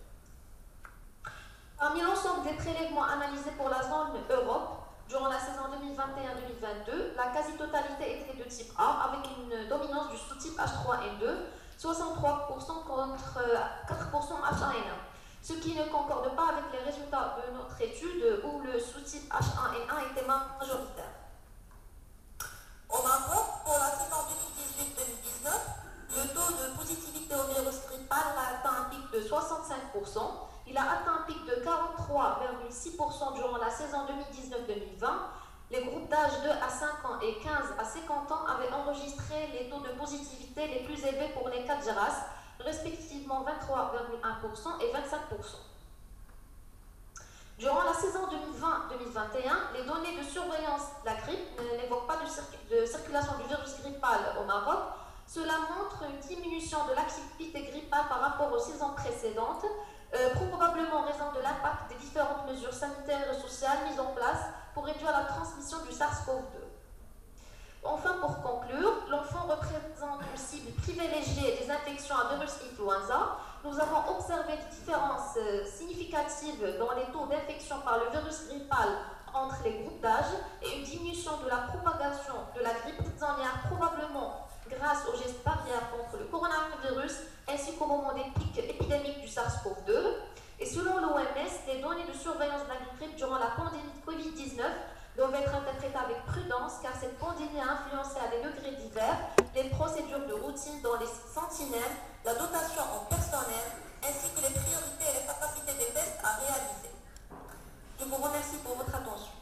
Parmi l'ensemble des prélèvements analysés pour la zone Europe, durant la saison deux mille vingt et un deux mille vingt-deux, la quasi-totalité était de type A, avec une dominance du sous-type H trois N deux, soixante-trois pour cent contre quatre pour cent H un N un, ce qui ne concorde pas avec les résultats de notre étude où le sous-type H un N un était majoritaire. Au Maroc, pour la saison deux mille dix-huit deux mille dix-neuf, le taux de positivité au virus grippal a atteint un pic de soixante-cinq pour cent. Il a atteint un pic de quarante-trois virgule six pour cent durant la saison deux mille dix-neuf deux mille vingt. Les groupes d'âge deux à cinq ans et quinze à cinquante ans avaient enregistré les taux de positivité les plus élevés pour les quatre races, respectivement vingt-trois virgule un pour cent et vingt-cinq pour cent. Durant la saison deux mille vingt deux mille vingt et un, les données de surveillance de la grippe n'évoquent pas de, circ de circulation du virus grippal au Maroc. Cela montre une diminution de l'activité grippale par rapport aux saisons précédentes, euh, probablement en raison de l'impact des différentes mesures sanitaires et sociales mises en place pour réduire la transmission du SARS CoV deux. Enfin, pour conclure, l'enfant représente une cible privilégiée des infections à virus influenza. Nous avons observé des différences euh, significatives dans les taux d'infection par le virus grippal entre les groupes d'âge et une diminution de la propagation de la grippe saisonnière probablement grâce aux gestes barrières contre le coronavirus ainsi qu'au moment des pics épidémiques du SARS CoV deux. Et selon l'O M S, les données de surveillance de la grippe durant la pandémie de covid dix-neuf doivent être interprétées avec prudence car cette pandémie a influencé à des degrés divers les procédures de routine dans les sentinelles, la dotation en personnel, ainsi que les priorités et les capacités des tests à réaliser. Je vous remercie pour votre attention.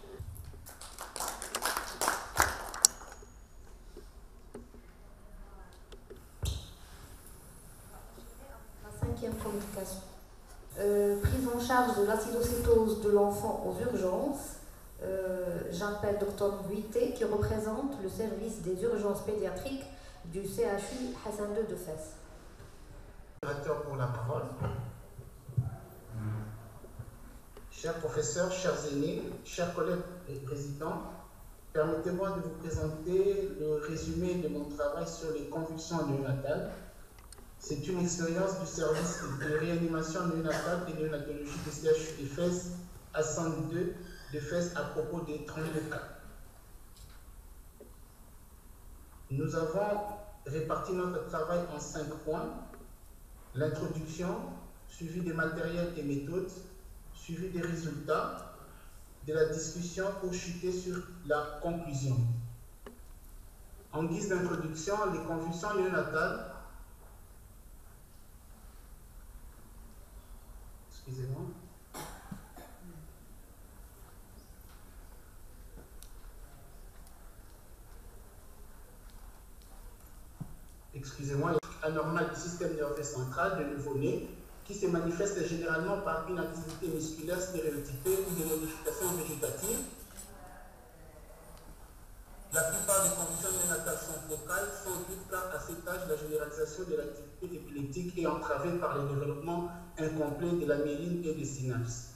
La cinquième communication. Euh, prise en charge de l'acidocétose de l'enfant aux urgences. Euh, J'appelle docteur Guité qui représente le service des urgences pédiatriques du C H U Hassan deux de Fès. Pour la parole. Chers professeurs, chers aînés, chers collègues et présidents, permettez-moi de vous présenter le résumé de mon travail sur les convulsions néonatales. C'est une expérience du service de réanimation néonatale et néonatologie du C H U de Fès Hassan deux de Fès à propos des trente-deux cas. Nous avons réparti notre travail en cinq points. L'introduction, suivi des matériels et méthodes, suivi des résultats, de la discussion pour chuter sur la conclusion. En guise d'introduction, les convulsions néonatales, excusez-moi, excusez-moi, anormal du système nerveux central de nouveau-né qui se manifeste généralement par une activité musculaire stéréotypée ou des modifications végétatives. La plupart des conditions néonatales sont focales, sans doute car à cet âge, la généralisation de l'activité épileptique est entravée par le développement incomplet de la myéline et des synapses.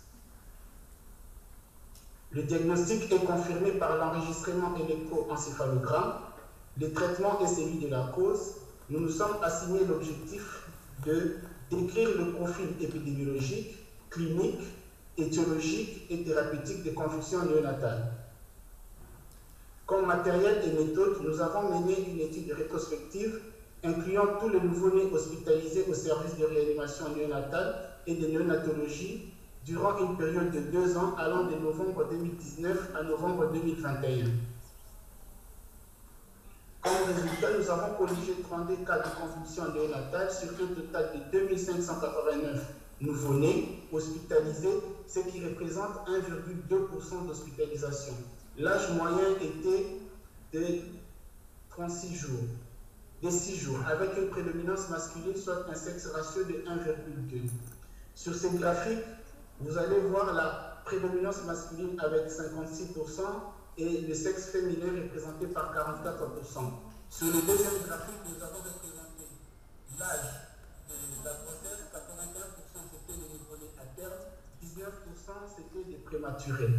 Le diagnostic est confirmé par l'enregistrement électroencéphalogramme. Le traitement est celui de la cause. Nous nous sommes assignés l'objectif de décrire le profil épidémiologique, clinique, étiologique et thérapeutique des convulsions néonatales. Comme matériel et méthode, nous avons mené une étude rétrospective incluant tous les nouveau-nés hospitalisés au service de réanimation néonatale et de néonatologie durant une période de deux ans allant de novembre deux mille dix-neuf à novembre deux mille vingt et un. Comme résultat, nous avons corrigé trente-deux cas de convulsions néonatales sur un total de deux mille cinq cent quatre-vingt-neuf nouveau-nés hospitalisés, ce qui représente un virgule deux pour cent d'hospitalisation. L'âge moyen était de trente-six jours, de six jours, avec une prédominance masculine, soit un sexe ratio de un virgule deux. Sur ces graphiques, vous allez voir la prédominance masculine avec cinquante-six pour cent et le sexe féminin représenté par quarante-quatre pour cent. Sur le deuxième graphique, nous avons représenté l'âge de la grossesse, quatre-vingt-un pour cent c'était les nouveau-nés à terme, dix-neuf pour cent c'était des prématurés.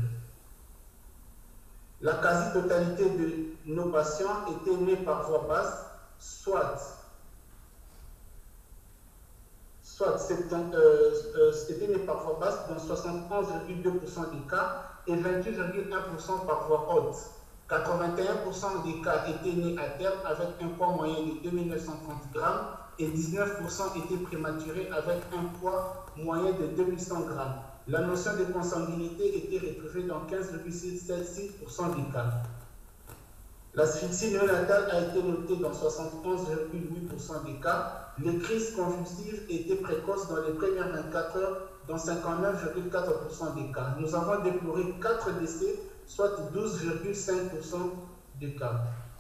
La quasi-totalité de nos patients étaient nés par voie basse, soit, soit euh, euh, étaient nés par voie basse dans soixante-onze virgule deux pour cent des cas et vingt-huit virgule un pour cent par voie haute. quatre-vingt-et-un pour cent des cas étaient nés à terme avec un poids moyen de deux mille neuf cent trente grammes et dix-neuf pour cent étaient prématurés avec un poids moyen de deux mille cent grammes. La notion de consanguinité était retrouvée dans quinze virgule soixante-six pour cent des cas. L'asphyxie néonatale a été notée dans soixante-onze virgule huit pour cent des cas. Les crises convulsives étaient précoces dans les premières vingt-quatre heures dans cinquante-neuf virgule quatre pour cent des cas. Nous avons déploré quatre décès, soit douze virgule cinq pour cent des cas.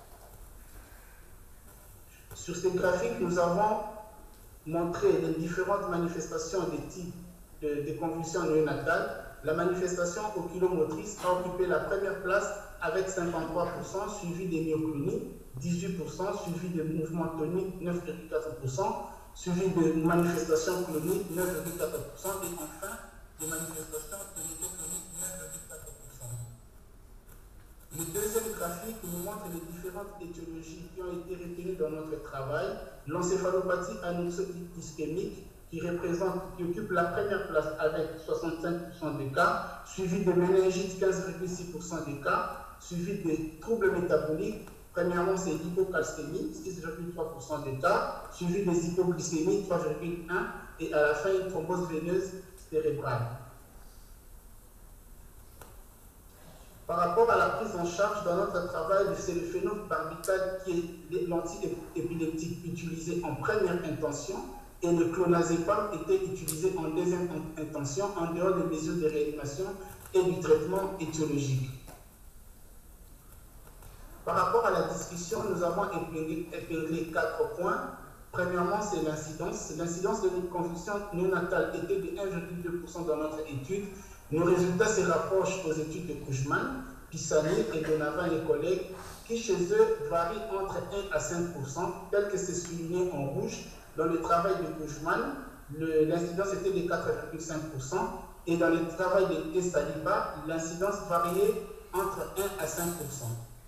Sur ces graphiques, nous avons montré les différentes manifestations des types de, de convulsions néonatales. La manifestation oculomotrice a occupé la première place avec cinquante-trois pour cent, suivi des myoclonies, dix-huit pour cent, suivi de mouvements toniques, neuf virgule quatre pour cent, suivi de manifestations cloniques, neuf virgule quatre pour cent, et enfin des manifestations tonico-cloniques, neuf virgule quatre pour cent. Le deuxième graphique nous montre les différentes étiologies qui ont été retenues dans notre travail. L'encéphalopathie anexico-ischémique, qui représente, qui occupe la première place avec soixante-cinq pour cent des cas, suivi de méningite, quinze virgule six pour cent des cas, suivi des troubles métaboliques. Premièrement, c'est l'hypocalcémie, six virgule trois pour cent des cas, suivi des hypoglycémies, trois virgule un pour cent, et à la fin, une thrombose veineuse cérébrale. Par rapport à la prise en charge dans notre travail, c'est le phénobarbital qui est l'anti-épileptique utilisé en première intention et le clonazepam était utilisé en deuxième intention en dehors des mesures de réanimation et du traitement étiologique. Par rapport à la discussion, nous avons épinglé, épinglé quatre points. Premièrement, c'est l'incidence. L'incidence de convulsion néonatale était de un virgule deux pour cent dans notre étude. Nos résultats se rapprochent aux études de Kujman, Pisani et Donovan et collègues, qui chez eux varient entre un à cinq pour cent, tel que c'est souligné en rouge. Dans le travail de Kujman, l'incidence était de quatre virgule cinq pour cent et dans le travail de Saliba, l'incidence variait entre un à cinq pour cent.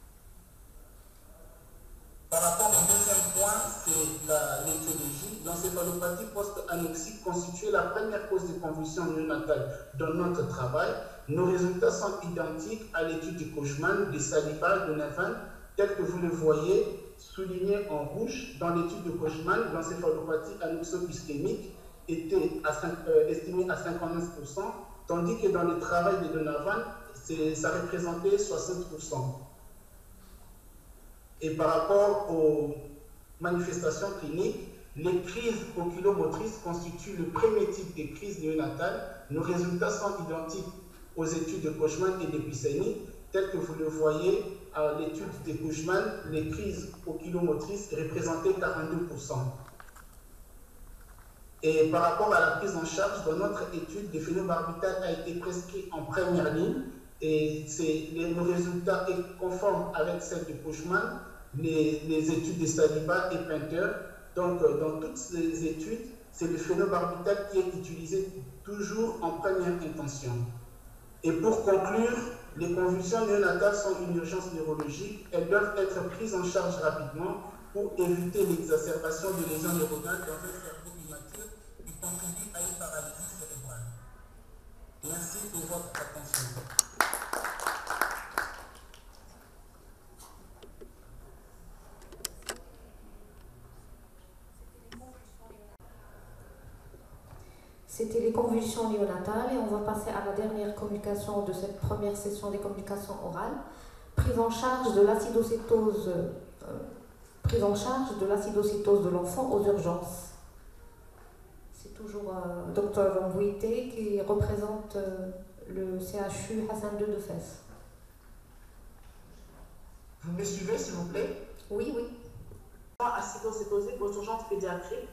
Par rapport au deuxième point, c'est l'étiologie. L'encéphalopathie post-anoxique constituait la première cause de convulsion néonatale dans notre travail. Nos résultats sont identiques à l'étude de Kujman, de Saliba, de Donovan, tel que vous le voyez souligné en rouge. Dans l'étude de Kujman, l'encéphalopathie anexico-ischémique était à cinq, euh, estimée à cinquante-neuf pour cent, tandis que dans le travail de Donovan, ça représentait soixante pour cent. Et par rapport aux manifestations cliniques, les crises oculomotrices constituent le premier type de crise néonatale. Nos résultats sont identiques aux études de Kujman et de Pisani, telles que vous le voyez à l'étude de Kujman, les crises oculomotrices représentaient quarante-deux pour cent. Et par rapport à la prise en charge, dans notre étude, le phénobarbital a été prescrit en première ligne. Et les, nos résultats sont conformes avec celles de Kujman, les, les études de Saliba et Painter. Donc, dans toutes les études, c'est le phénobarbital qui est utilisé toujours en première intention. Et pour conclure, les convulsions néonatales sont une urgence neurologique. Elles doivent être prises en charge rapidement pour éviter l'exacerbation de lésions neuronales dans un cerveau immature qui contribue à une paralysie cérébrale. Merci pour votre attention. C'était les convulsions néonatales et on va passer à la dernière communication de cette première session des communications orales. Prise en charge de l'acidocétose euh, prise en charge de l'acidocytose de l'enfant aux urgences. C'est toujours euh, docteur Mbouité qui représente euh, le C H U Hassan deux de Fès. Vous me suivez, s'il vous plaît? Oui, oui. Acidocytose aux urgences pédiatriques.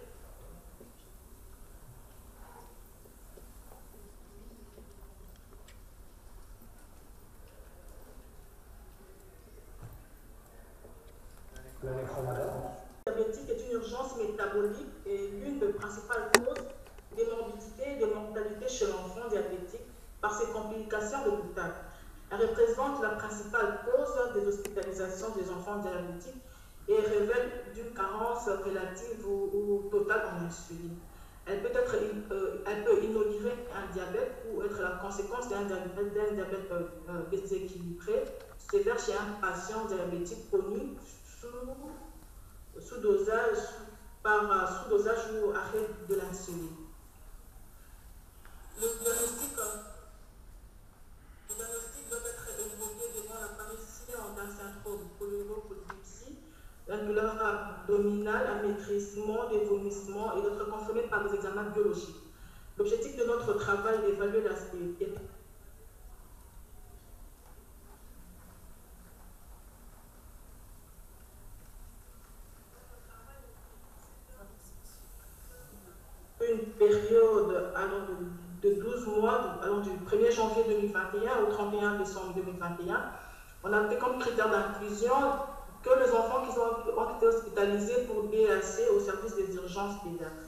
Le diabétique est une urgence métabolique et l'une des principales causes des morbidités et des mortalités chez l'enfant diabétique par ses complications d'hôpital. Elle représente la principale cause des hospitalisations des enfants diabétiques et révèle d'une carence relative ou, ou totale en insuline. Elle peut, être, euh, elle peut inaugurer un diabète ou être la conséquence d'un diabète, d'un diabète euh, déséquilibré sévère chez un patient diabétique connu sous, sous dosage, par sous-dosage ou arrêt de l'insuline. Le diagnostic, le diagnostic doit être évoqué devant l'apparition d'un syndrome polyuropolydipsie, une douleur abdominale, un maîtrisement, des vomissements et d'être confirmé par des examens biologiques. L'objectif de notre travail est d'évaluer l'aspect une période allant de, de douze mois, allant du premier janvier deux mille vingt et un au trente et un décembre deux mille vingt et un. On a fait comme critère d'inclusion que les enfants qui ont, ont été hospitalisés pour D A C au service des urgences pédiatriques.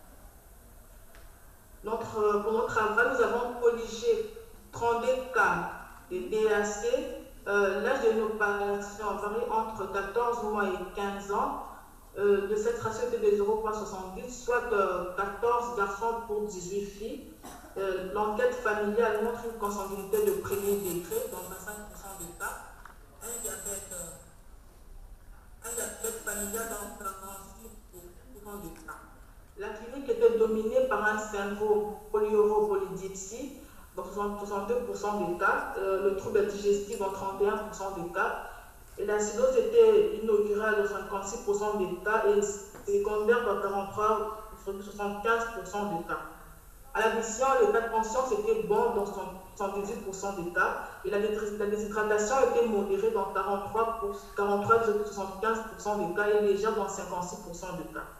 Notre, pour notre travail, nous avons colligé trente-deux cas de D A C. Euh, L'âge de nos patients varie entre quatorze mois et quinze ans. Euh, de cette ratio était de zéro virgule soixante-dix, soit euh, quatorze garçons pour dix-huit filles. Euh, L'enquête familiale montre une consanguinité de premier degré dans vingt-cinq pour cent des cas. Un diabète, euh, un diabète familial dans quarante-six pour cent des cas. La clinique était dominée par un syndrome polyuropolydipsie dans soixante-deux pour cent des cas, euh, le trouble digestif dans trente et un pour cent des cas, et l'acidose était inaugurale dans cinquante-six pour cent des cas et secondaire dans quarante-trois virgule soixante-quinze pour cent des cas. À l'addition, l'état de conscience était bon dans soixante-dix-huit pour cent des cas et la déshydratation était modérée dans quarante-trois virgule soixante-quinze pour cent des cas et légère dans cinquante-six pour cent des cas.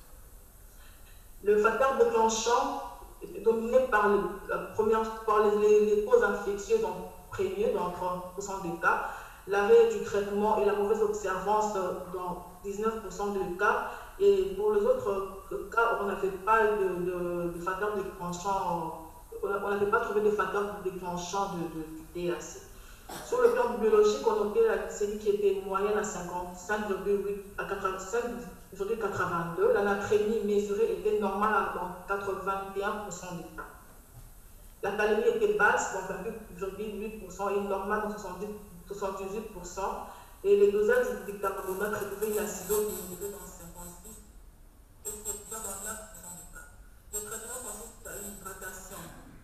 Le facteur déclenchant était dominé par, le, la première, par les, les, les causes infectieuses en premier dans trente pour cent des cas, l'arrêt du traitement et la mauvaise observance dans dix-neuf pour cent des cas. Et pour les autres cas, on n'avait pas de, de, de facteurs déclenchants, on n'avait pas trouvé de facteurs déclenchants de, de, du D A C. Sur le plan biologique, on notait la glycémie qui était moyenne à cinquante-cinq virgule quatre-vingt-deux. La natrémie mesurée était normale dans quatre-vingt et un pour cent des cas. La calémie était basse dans vingt-huit virgule huit pour cent et normale dans soixante-dix-huit pour cent. Et les dosages du bicarbonate retrouvaient une acidose limitée dans cinquante-six et dans neuf pour cent des cas. Le traitement consiste à une hydratation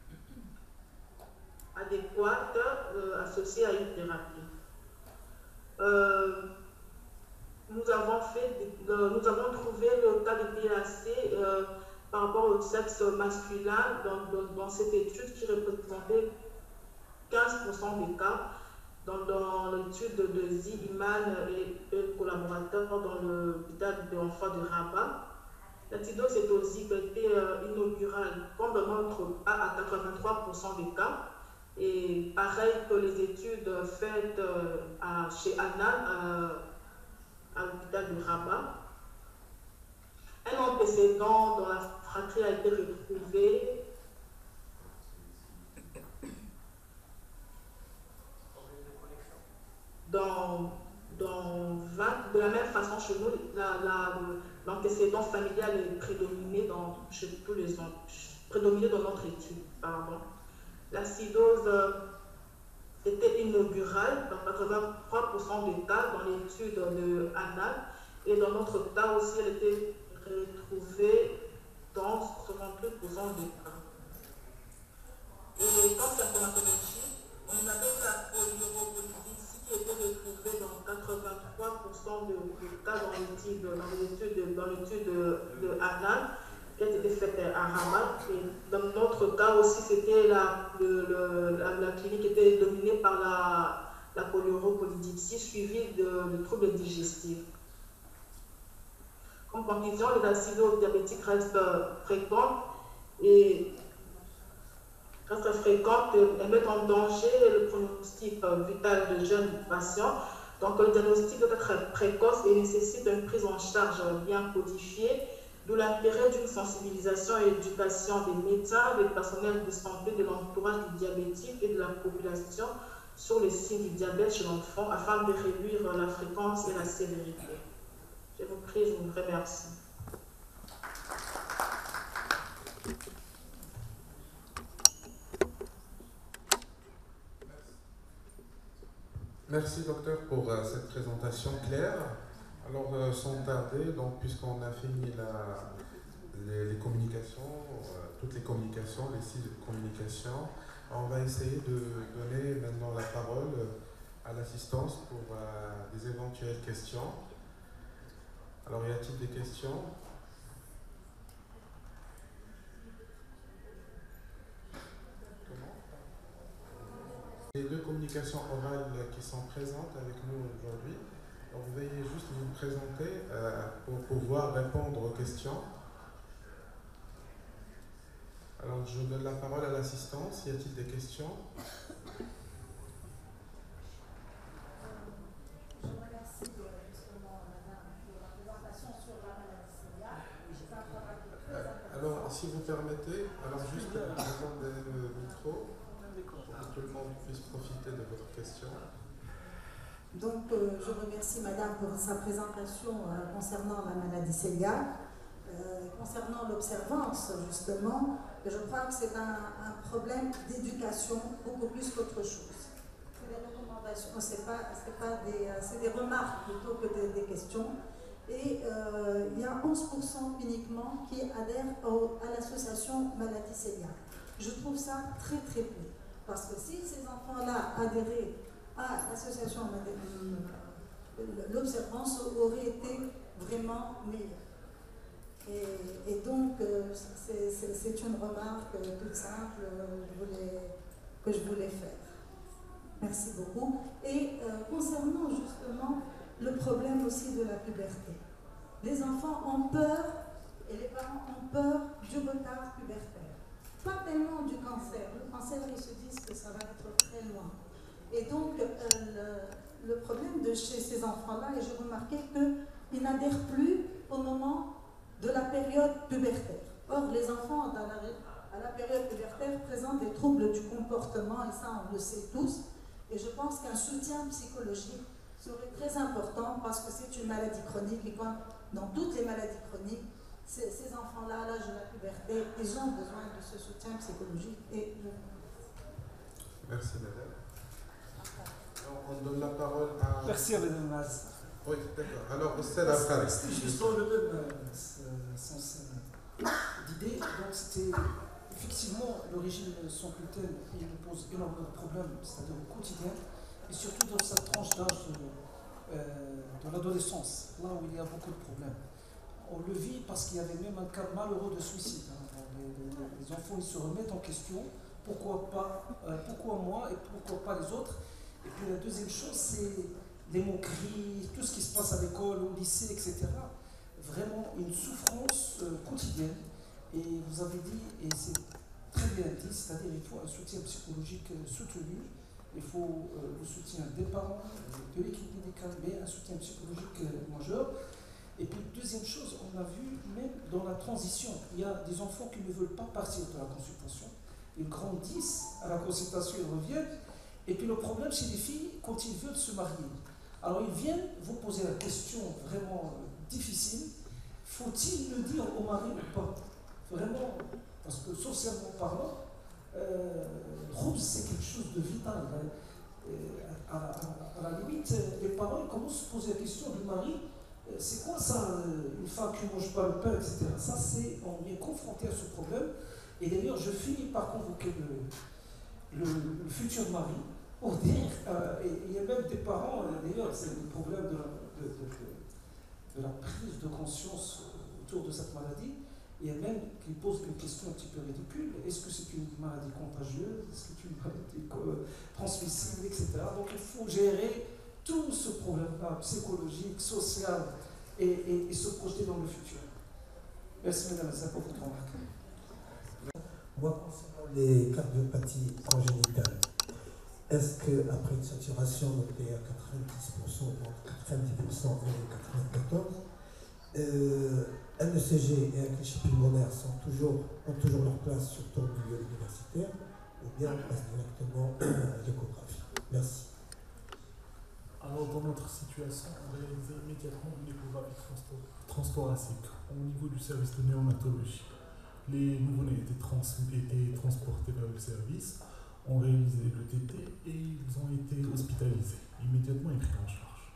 adéquate euh, associée à une thérapie. Euh, nous, avons fait, euh, nous avons trouvé le cas de D A C euh, par rapport au sexe masculin dans, dans, dans cette étude qui représentait quinze pour cent des cas. Dans, dans l'étude de Zi Iman et, et collaborateurs dans l'hôpital de l'enfant de Rabat, l'acidose cétosique était euh, inaugurale comme dans notre cas à quatre-vingt-trois pour cent des cas. Et pareil que les études faites euh, à, chez Anna, euh, à l'hôpital de Rabat. Un antécédent dans la fratrie a été retrouvé. Dans, dans vingt, de la même façon chez nous, l'antécédent familial est prédominé dans, chez tous les prédominé dans notre étude. Pardon. L'acidose euh, était inaugurale dans quatre-vingt-trois pour cent des cas dans l'étude de Anna et dans notre cas aussi elle était retrouvée dans soixante-deux pour cent des cas. Et quand symptomatologie, on appelle la polyuropolydipsie qui était retrouvée dans quatre-vingt-trois pour cent des cas dans l'étude dans l'étude de, de Annan, qui a été faite à Ramat. Et dans notre cas aussi, c'était la, le, le, la, la clinique était dominée par la, la polyuropolydipsie suivie de, de troubles digestifs. En conclusion, les acidodiabétiques restent fréquentes et restent fréquentes et mettent en danger le pronostic vital de jeunes patients. Donc, le diagnostic doit être précoce et nécessite une prise en charge bien codifiée, d'où l'intérêt d'une sensibilisation et éducation des médecins, des personnels de santé, de l'entourage du diabétique et de la population sur les signes du diabète chez l'enfant afin de réduire la fréquence et la sévérité. Je vous prie, je vous remercie. Merci docteur pour euh, cette présentation claire. Alors euh, sans tarder, donc puisqu'on a fini la, les, les communications, euh, toutes les communications, les sites de communication, on va essayer de donner maintenant la parole à l'assistance pour euh, des éventuelles questions. Alors y a-t-il des questions? Les deux communications orales qui sont présentes avec nous aujourd'hui, vous veuillez juste vous présenter euh, pour pouvoir répondre aux questions. Alors je donne la parole à l'assistance. Y a-t-il des questions? Je remercie justement madame pour la présentation sur la maladie cœliaque. C'est un travail très important. Alors si vous permettez, alors juste répondre le micro. Pour que tout le monde puisse profiter de votre question. Donc, euh, je remercie Madame pour sa présentation euh, concernant la maladie cœliaque. Euh, concernant l'observance, justement, je crois que c'est un, un problème d'éducation beaucoup plus qu'autre chose. C'est des recommandations, c'est pas, c'est pas des, c'est des remarques plutôt que des, des questions. Et euh, il y a onze pour cent uniquement qui adhèrent au, à l'association maladie cœliaque. Je trouve ça très très peu. Parce que si ces enfants-là adhéraient à l'association, l'observance aurait été vraiment meilleure. Et, et donc, c'est une remarque toute simple je voulais, que je voulais faire. Merci beaucoup. Et euh, concernant justement le problème aussi de la puberté, les enfants ont peur, et les parents ont peur du retard pubertaire. Pas tellement du cancer. Le cancer, ils se disent que ça va être très loin. Et donc, euh, le, le problème de chez ces enfants-là, et j'ai remarqué qu'ils n'adhèrent plus au moment de la période pubertaire. Or, les enfants, dans la, à la période pubertaire, présentent des troubles du comportement, et ça, on le sait tous. Et je pense qu'un soutien psychologique serait très important parce que c'est une maladie chronique. Et quand, dans toutes les maladies chroniques, Ces, ces enfants-là, à l'âge de la puberté, ils ont besoin de ce soutien psychologique. Et je... Merci, madame. Alors, on donne la parole à... Merci, madame Maz. Oui, d'accord. Alors, c'est la phrase. C'était juste dans le même euh, sens d'idée. Donc, c'était effectivement le régime sans gluten, il nous pose énormément de problèmes, c'est-à-dire au quotidien, et surtout dans cette tranche d'âge de, euh, de l'adolescence, là où il y a beaucoup de problèmes. On le vit parce qu'il y avait même un cas malheureux de suicide. Hein. Les, les, les enfants ils se remettent en question, pourquoi pas, euh, pourquoi moi et pourquoi pas les autres. Et puis la deuxième chose, c'est les moqueries, tout ce qui se passe à l'école, au lycée, et cetera. Vraiment une souffrance euh, quotidienne. Et vous avez dit, et c'est très bien dit, c'est-à-dire il faut un soutien psychologique euh, soutenu, il faut euh, le soutien des parents, de l'équipe médicale, mais un soutien psychologique euh, majeur. Et puis, deuxième chose, on a vu même dans la transition, il y a des enfants qui ne veulent pas partir de la consultation. Ils grandissent à la consultation, ils reviennent. Et puis, le problème chez les filles, quand ils veulent se marier, alors ils viennent vous poser la question vraiment difficile, faut-il le dire au mari ou pas? Vraiment, parce que socialement parlant, euh, Rose, c'est quelque chose de vital. Euh, à, à, à la limite, les parents commencent à se poser la question du mari. C'est quoi ça, une femme qui ne mange pas le pain, et cetera. Ça, c'est, on est confronté à ce problème. Et d'ailleurs, je finis par convoquer le, le, le futur mari pour dire, euh, et il y a même des parents, d'ailleurs, c'est le problème de, de, de, de la prise de conscience autour de cette maladie, et même qui pose une question un petit peu ridicule. Est-ce que c'est une maladie contagieuse? Est-ce que c'est une maladie transmissible, et cetera. Donc il faut gérer tout ce problème-là, psychologique, social, et, et, et se projeter dans le futur. Merci Madame Azza pour votre remarque. Moi, concernant les cardiopathies congénitales, est-ce qu'après une saturation nucléaire à quatre-vingt-dix pour cent, entre quatre-vingt-dix pour cent et quatre-vingt-quatorze, euh, un E C G et un cliché pulmonaire sont toujours, ont toujours leur place sur ton milieu universitaire, ou bien on passe directement à l'échographie? Merci. Alors, dans notre situation, on réalisait immédiatement une échographie transthoracique au niveau du service de néonatologie. Les nouveau-nés étaient, trans étaient transportés vers le service, ont réalisé le T T et ils ont été hospitalisés, immédiatement et pris en charge.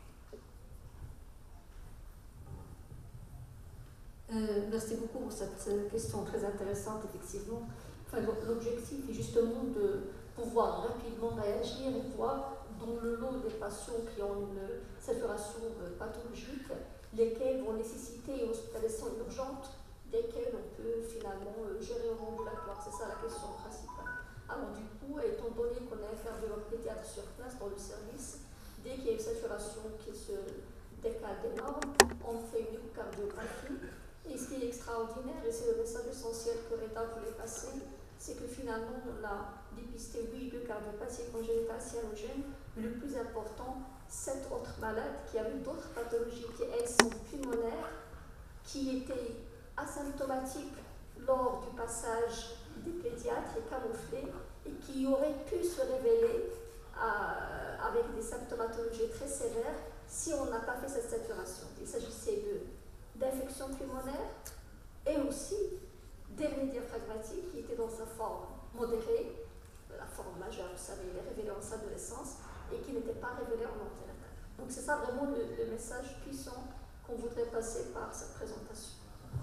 Euh, merci beaucoup pour cette question très intéressante, effectivement. Enfin, l'objectif est justement de pouvoir rapidement réagir et voir dans le lot des patients qui ont une saturation pathologique, lesquels vont nécessiter une hospitalisation urgente, desquels on peut finalement gérer en ambulatoire. C'est ça la question principale. Alors du coup, étant donné qu'on a un cardiologue pédiatre sur place dans le service, dès qu'il y a une saturation qui se décale des normes, on fait une échocardiographie. Et ce qui est extraordinaire, et c'est le message essentiel que Reda voulait passer, c'est que finalement on a dépisté oui de cardiopathie congénitale cyanogène, mais le plus important, sept autres malades qui avaient d'autres pathologies qui elles sont pulmonaires, qui étaient asymptomatiques lors du passage des pédiatres et camouflés, et qui auraient pu se révéler euh, avec des symptomatologies très sévères si on n'a pas fait cette saturation. Il s'agissait d'infections pulmonaires et aussi d'hernie diaphragmatique qui était dans sa forme modérée, la forme majeure, vous savez, il est révélé en sa adolescence, et qui n'était pas révélé en anténatal. Donc c'est ça vraiment le, le message puissant qu'on voudrait passer par cette présentation.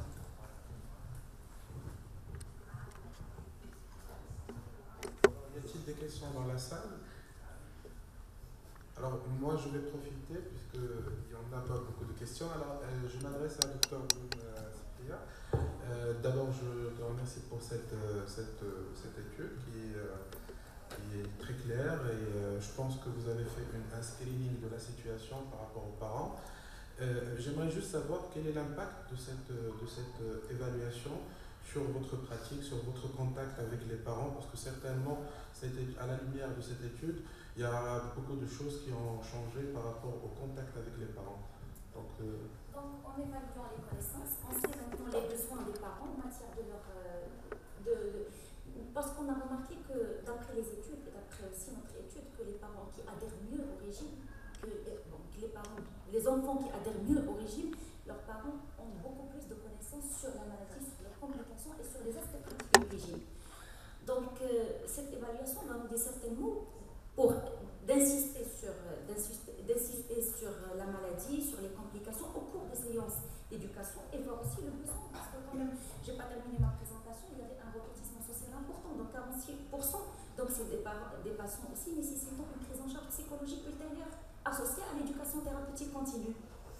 Y a-t-il des questions dans la salle? Alors moi je vais profiter puisqu'il n'y en a pas beaucoup de questions. Alors euh, je m'adresse à docteur Safia. Euh, D'abord je te remercie pour cette, cette, cette étude qui, euh, qui est très claire et euh, je pense que vous avez fait une, un screening de la situation par rapport aux parents. Euh, J'aimerais juste savoir quel est l'impact de cette, de cette évaluation sur votre pratique, sur votre contact avec les parents, parce que certainement, à la lumière de cette étude, il y a beaucoup de choses qui ont changé par rapport au contact avec les parents. Donc, euh... Donc en évaluant les connaissances, on sait maintenant les besoins des parents en matière de leur... De, de, parce qu'on a remarqué que d'après les études, et d'après aussi notre étude, que les parents qui adhèrent mieux au régime, que, bon, que les, parents, les enfants qui adhèrent mieux au régime, leurs parents ont beaucoup plus de connaissances sur la maladie, sur les complications et sur les aspects pratiques du régime. Donc euh, cette évaluation m'a dit certainement pour d'insister sur, d'insister sur la maladie, sur les complications au cours des séances d'éducation et voir aussi le besoin. Parce que quand même, je n'ai pas terminé ma présentation, il y avait un retentissement social important, donc quarante-six pour cent. Donc c'est des, des patients aussi nécessitant une prise en charge psychologique ultérieure associée à l'éducation thérapeutique continue.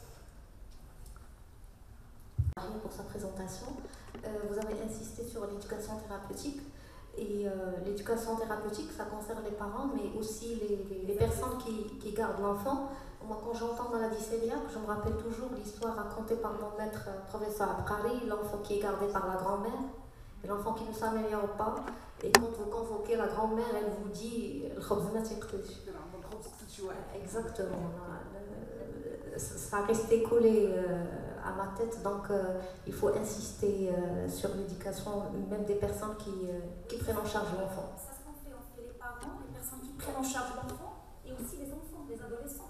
Pour sa présentation, euh, vous avez insisté sur l'éducation thérapeutique. Et euh, l'éducation thérapeutique, ça concerne les parents, mais aussi les, les, les personnes qui, qui gardent l'enfant. Moi, quand j'entends maladie cœliaque, je me rappelle toujours l'histoire racontée par mon maître euh, professeur Abkari, l'enfant qui est gardé par la grand-mère, et l'enfant qui ne s'améliore pas. Et quand vous convoquez la grand-mère, elle vous dit exactement. Ça a resté collé euh, à ma tête, donc euh, il faut insister euh, sur l'éducation, même des personnes qui, euh, qui prennent en charge l'enfant. Ça, c'est ce qu'on fait, on fait les parents, les personnes qui prennent en charge l'enfant, et aussi les enfants, les adolescents.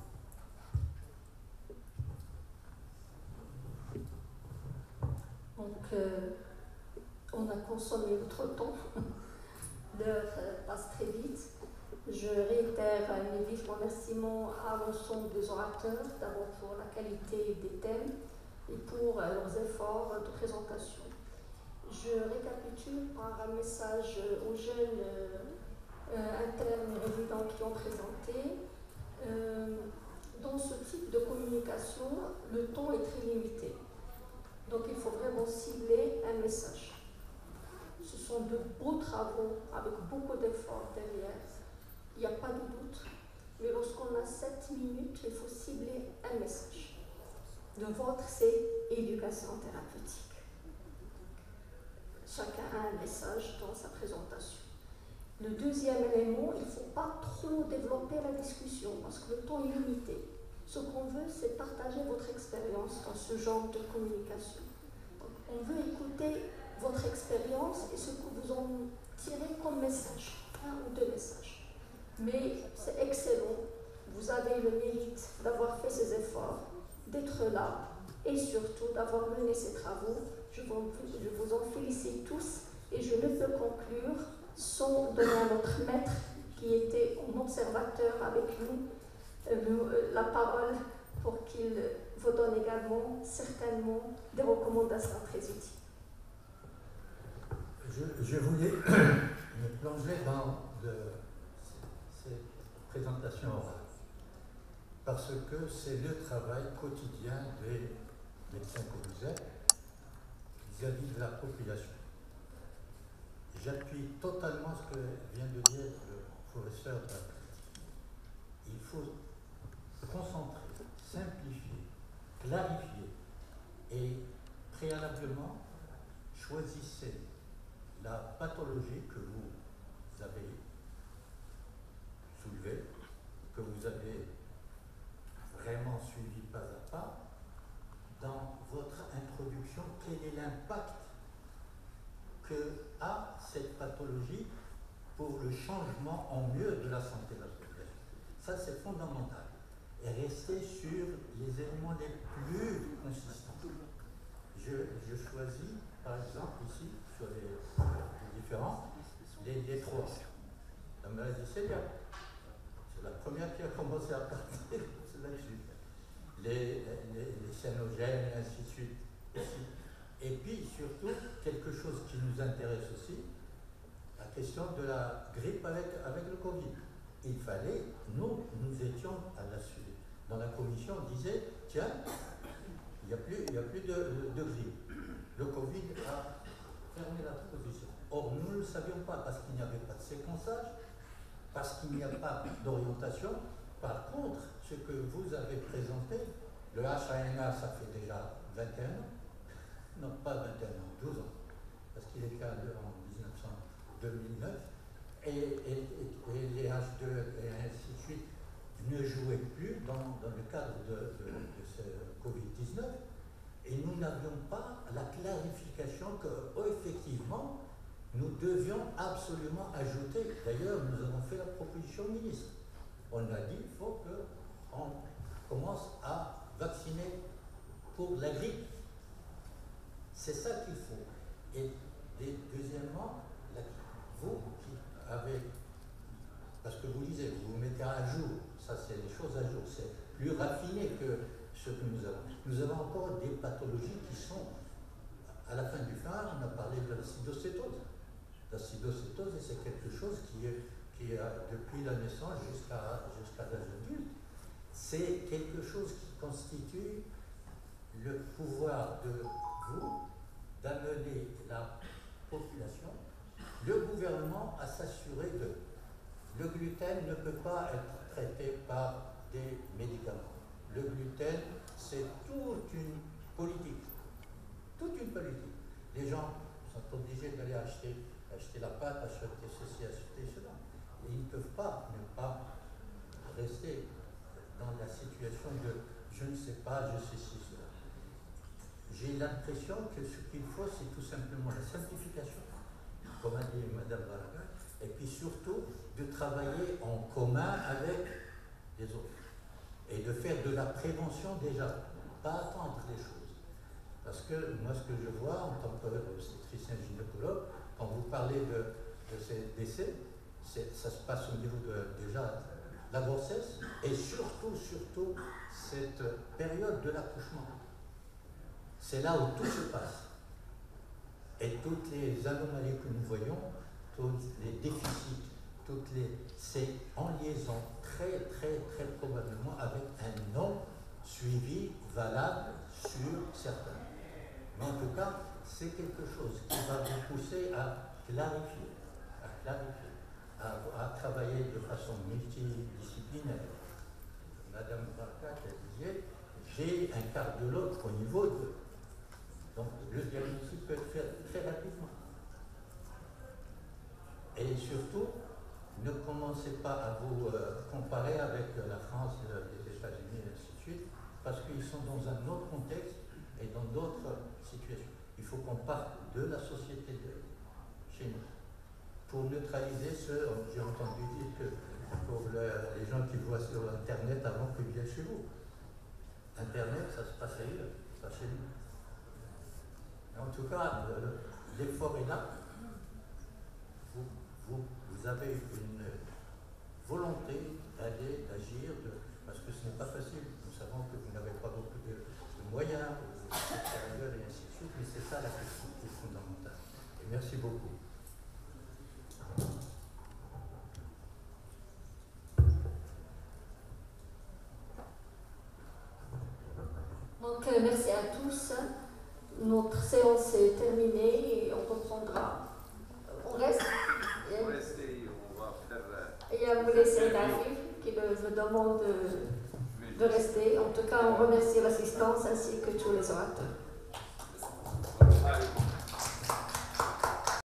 Donc, euh, on a consommé notre temps, l'heure passe très vite. Je réitère mes vifs remerciements à l'ensemble des orateurs, d'abord pour la qualité des thèmes et pour leurs efforts de présentation. Je récapitule par un message aux jeunes euh, internes et résidents qui ont présenté. Euh, dans ce type de communication, le temps est très limité. Donc il faut vraiment cibler un message. Ce sont de beaux travaux avec beaucoup d'efforts derrière. Il n'y a pas de doute. Mais lorsqu'on a sept minutes, il faut cibler un message. Le vôtre, c'est éducation thérapeutique. Chacun a un message dans sa présentation. Le deuxième élément, il ne faut pas trop développer la discussion parce que le temps est limité. Ce qu'on veut, c'est partager votre expérience dans ce genre de communication. Donc, on veut écouter votre expérience et ce que vous en tirez comme message, un ou deux messages. Mais c'est excellent, vous avez le mérite d'avoir fait ces efforts, d'être là et surtout d'avoir mené ces travaux. Je vous, je vous en félicite tous et je ne peux conclure sans donner à notre maître qui était en observateur avec nous euh, la parole pour qu'il vous donne également certainement des recommandations très utiles. Je, je voulais me plonger dans de, ces présentations orales parce que c'est le travail quotidien des médecins que vous êtes vis-à-vis de la population. J'appuie totalement ce que vient de dire le professeur. Il faut concentrer, simplifier, clarifier et préalablement choisissez la pathologie que vous avez soulevée, que vous avez vraiment suivi pas à pas. Dans votre introduction, quel est l'impact que a cette pathologie pour le changement en mieux de la santé de la population. Ça, c'est fondamental. Et rester sur les éléments les plus consistants. Je, je choisis, par exemple, ici, sur les, les différents, les, les trois. La maladie cœliaque. C'est la première qui a commencé à partir, c'est là que je suis. Les, les, les cyanogènes, et ainsi de suite. Ici. Et puis, surtout, quelque chose qui nous intéresse aussi, la question de la grippe avec, avec le Covid. Il fallait, nous, nous étions à la suite. Dans la commission, on disait, tiens, il n'y a plus, il y a plus de, de grippe. Le Covid a fermé la position. Or, nous ne le savions pas parce qu'il n'y avait pas de séquençage, parce qu'il n'y a pas d'orientation. Par contre, ce que vous avez présenté, le H un N un, ça fait déjà vingt et un ans. Non, pas vingt et un ans, douze ans, parce qu'il est cadré en deux mille neuf, et, et, et, et les H deux et ainsi de suite ne jouaient plus dans, dans le cadre de, de, de ce Covid dix-neuf, et nous n'avions pas la clarification que, oh, effectivement, nous devions absolument ajouter. D'ailleurs, nous avons fait la proposition au ministre. On a dit qu'il faut qu'on commence à vacciner pour la grippe. C'est ça qu'il faut. Et, et deuxièmement, la, vous qui avez, parce que vous lisez, vous vous mettez à jour, ça c'est les choses à jour, c'est plus raffiné que ce que nous avons. Nous avons encore des pathologies qui sont, à la fin du fin, on a parlé de l'acidocétose. L'acidocétose, c'est quelque chose qui est, qui est depuis la naissance jusqu'à jusqu'à l'âge adulte. C'est quelque chose qui constitue le pouvoir de vous d'amener la population, le gouvernement à s'assurer que le gluten ne peut pas être traité par des médicaments. Le gluten, c'est toute une politique. Toute une politique. Les gens sont obligés d'aller acheter, acheter la pâte, acheter ceci, acheter cela. Et ils ne peuvent pas ne pas rester dans la situation de je ne sais pas, je sais si cela. J'ai l'impression que ce qu'il faut, c'est tout simplement la simplification, comme a dit Madame Baraga, et puis surtout de travailler en commun avec les autres et de faire de la prévention déjà, pas attendre les choses. Parce que moi, ce que je vois en tant qu'obstétricien gynécologue, quand vous parlez de, de ces décès, ça se passe au niveau de déjà la grossesse et surtout, surtout cette période de l'accouchement. C'est là où tout se passe. Et toutes les anomalies que nous voyons, tous les déficits, toutes les, c'est en liaison très, très, très probablement avec un non suivi valable sur certains. Mais en tout cas, c'est quelque chose qui va vous pousser à clarifier, à clarifier, à, à travailler de façon multidisciplinaire. Madame Barkat, elle disait, j'ai un cardiologue au niveau de... Donc le diagnostic peut être fait très rapidement. Et surtout, ne commencez pas à vous euh, comparer avec la France, les États-Unis, et ainsi de suite, parce qu'ils sont dans un autre contexte et dans d'autres situations. Il faut qu'on parte de la société de chez nous. Pour neutraliser ce, j'ai entendu dire que pour le, les gens qui voient sur Internet avant qu'ils viennent chez vous. Internet, ça se passe ailleurs, pas chez nous. En tout cas, l'effort est là. Vous, vous, vous avez une volonté d'aller, d'agir, de, parce que ce n'est pas facile. Nous savons que vous n'avez pas beaucoup de, de moyens, et ainsi de suite, mais c'est ça la question qui est fondamentale. Et merci beaucoup. Donc, euh, merci à tous. Notre séance est terminée et on reprendra. On reste. On reste et on va faire. Il y a Moulay Saïd Afif qui me, me demande de, de rester. En tout cas, on remercie l'assistance ainsi que tous les orateurs.